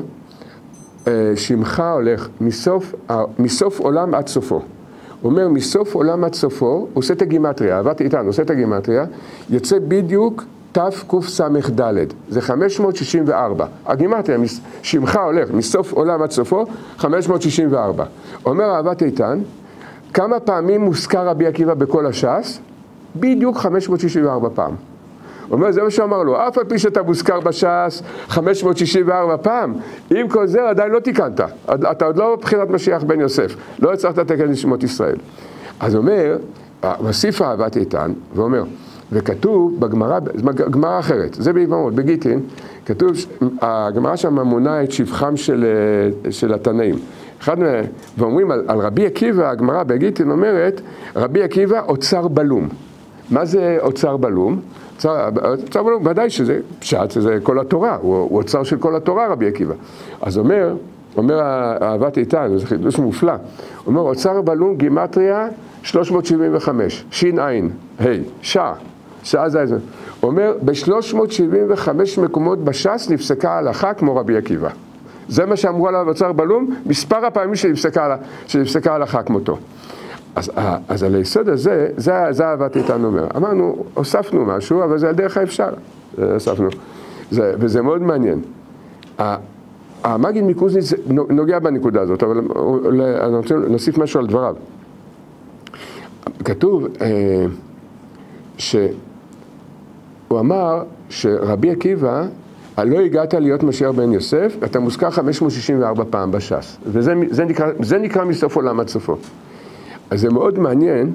שמך הולך מסוף, מסוף עולם עד סופו. הוא אומר, מסוף עולם עד סופו, הוא עושה את הגימטריה, אהבת איתן, עושה את הגימטריה, יוצא בדיוק תקס"ד, זה חמש מאות שישים וארבע. הגימטריה, שמך הולך מסוף עולם עד סופו, חמש מאות שישים וארבע. אומר אהבת איתן, כמה פעמים מוזכר רבי עקיבא בכל הש"ס? בדיוק חמש מאות שישים וארבע פעם. הוא אומר, זה מה שאמר לו, אף על פי שאתה מוזכר בש"ס חמש מאות שישים וארבע פעם, עם כל זה עדיין לא תיקנת. אתה עוד לא בחינת משיח בן יוסף, לא הצלחת לתקן נשמות ישראל. אז אומר, מוסיף אהבת איתן, ואומר, וכתוב בגמרא, גמרא אחרת, זה ביבמות, בגיטין, כתוב, הגמרא שם מונה את שבחם של, של התנאים. אחד, ואומרים על, על רבי עקיבא, הגמרא בגיטין אומרת, רבי עקיבא אוצר בלום. מה זה אוצר בלום? אוצר, אוצר בלום, ודאי שזה פשט, זה כל התורה, הוא, הוא אוצר של כל התורה רבי עקיבא. אז אומר, אומר אהבת איתן, זה חידוש מופלא, אומר אוצר בלום גימטריה שלוש מאות שבעים וחמש, שין עין, היי, שעה, שעה זה איזה. אומר, ב-שלוש מאות שבעים וחמש מקומות בש"ס נפסקה ההלכה כמו רבי עקיבא. זה מה שאמרו עליו אוצר בלום, מספר הפעמים שנפסקה, שנפסקה ההלכה כמותו. אז, אז על היסוד הזה, זה, זה אהבת איתן אומר. אמרנו, הוספנו משהו, אבל זה על דרך האפשר. הוספנו. זה, וזה מאוד מעניין. המגיד מקוזניץ נוגע בנקודה הזאת, אבל אני רוצה להוסיף משהו על דבריו. כתוב שהוא אמר שרבי עקיבא, לא הגעת להיות משיח בן יוסף, אתה מוזכר חמש מאות שישים וארבע פעם בש"ס. וזה זה נקרא, זה נקרא מסוף עולם עד סופו. אז זה מאוד מעניין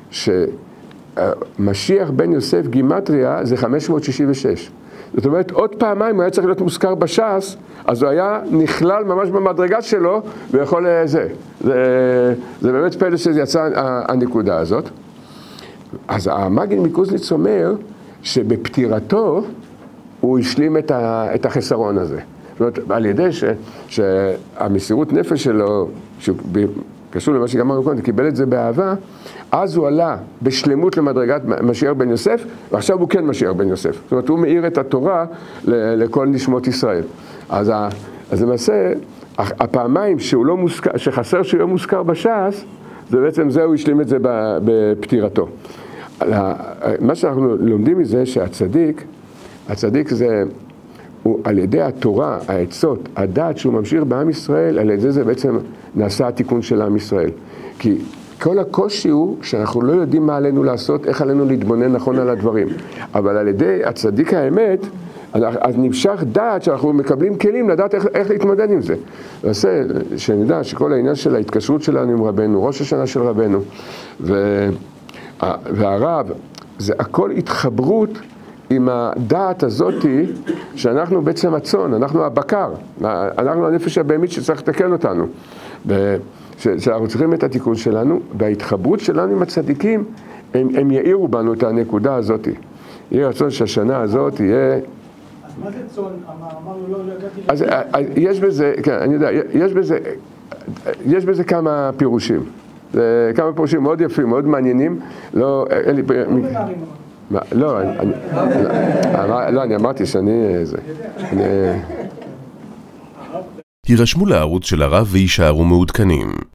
שמשיח בן יוסף גימטריה זה חמש מאות שישים ושש. זאת אומרת, עוד פעמיים הוא היה צריך להיות מוזכר בש"ס, אז הוא היה נכלל ממש במדרגה שלו, ויכול זה. זה, זה באמת פלא שזה יצא הנקודה הזאת. אז המגיד מקוזניץ אומר שבפטירתו הוא השלים את, ה, את החסרון הזה. זאת אומרת, על ידי ש, שהמסירות נפש שלו, שהוא קשור למה שגם אמרנו קודם, קיבל את זה באהבה, אז הוא עלה בשלמות למדרגת משיח בן יוסף, ועכשיו הוא כן משיח בן יוסף. זאת אומרת, הוא מאיר את התורה לכל נשמות ישראל. אז, אז למעשה, הפעמיים שהוא לא מוזכר, שחסר שהוא לא מוזכר בש"ס, זה בעצם זה, הוא השלים את זה בפטירתו. מה שאנחנו לומדים מזה, שהצדיק, הצדיק זה, הוא על ידי התורה, העצות, הדעת שהוא ממשיך בעם ישראל, על ידי זה בעצם נעשה התיקון של עם ישראל. כי כל הקושי הוא שאנחנו לא יודעים מה עלינו לעשות, איך עלינו להתבונן נכון על הדברים. אבל על ידי הצדיק האמת, אז נמשך דעת שאנחנו מקבלים כלים לדעת איך, איך להתמודד עם זה. ועושה, שנדע שכל העניין של ההתקשרות שלנו עם רבנו, ראש השנה של רבנו, ו, והרב, זה הכל התחברות עם הדעת הזאת שאנחנו בעצם הצאן, אנחנו הבקר, אנחנו הנפש הבהמית שצריך לתקן אותנו. שאנחנו צריכים את התיקון שלנו, וההתחברות שלנו עם הצדיקים, הם, הם יאירו בנו את הנקודה הזאת. יהיה רצון שהשנה הזאת יהיה... אז מה זה צאן? אמרנו לא, לא ידעתי... אז יש בזה, כן, אני יודע, יש בזה, יש בזה כמה פירושים. כמה פירושים מאוד יפים, מאוד מעניינים. לא, אין לי... לא, לא, אני אמרתי שאני... הירשמו לערוץ של הרב ויישארו מעודכנים.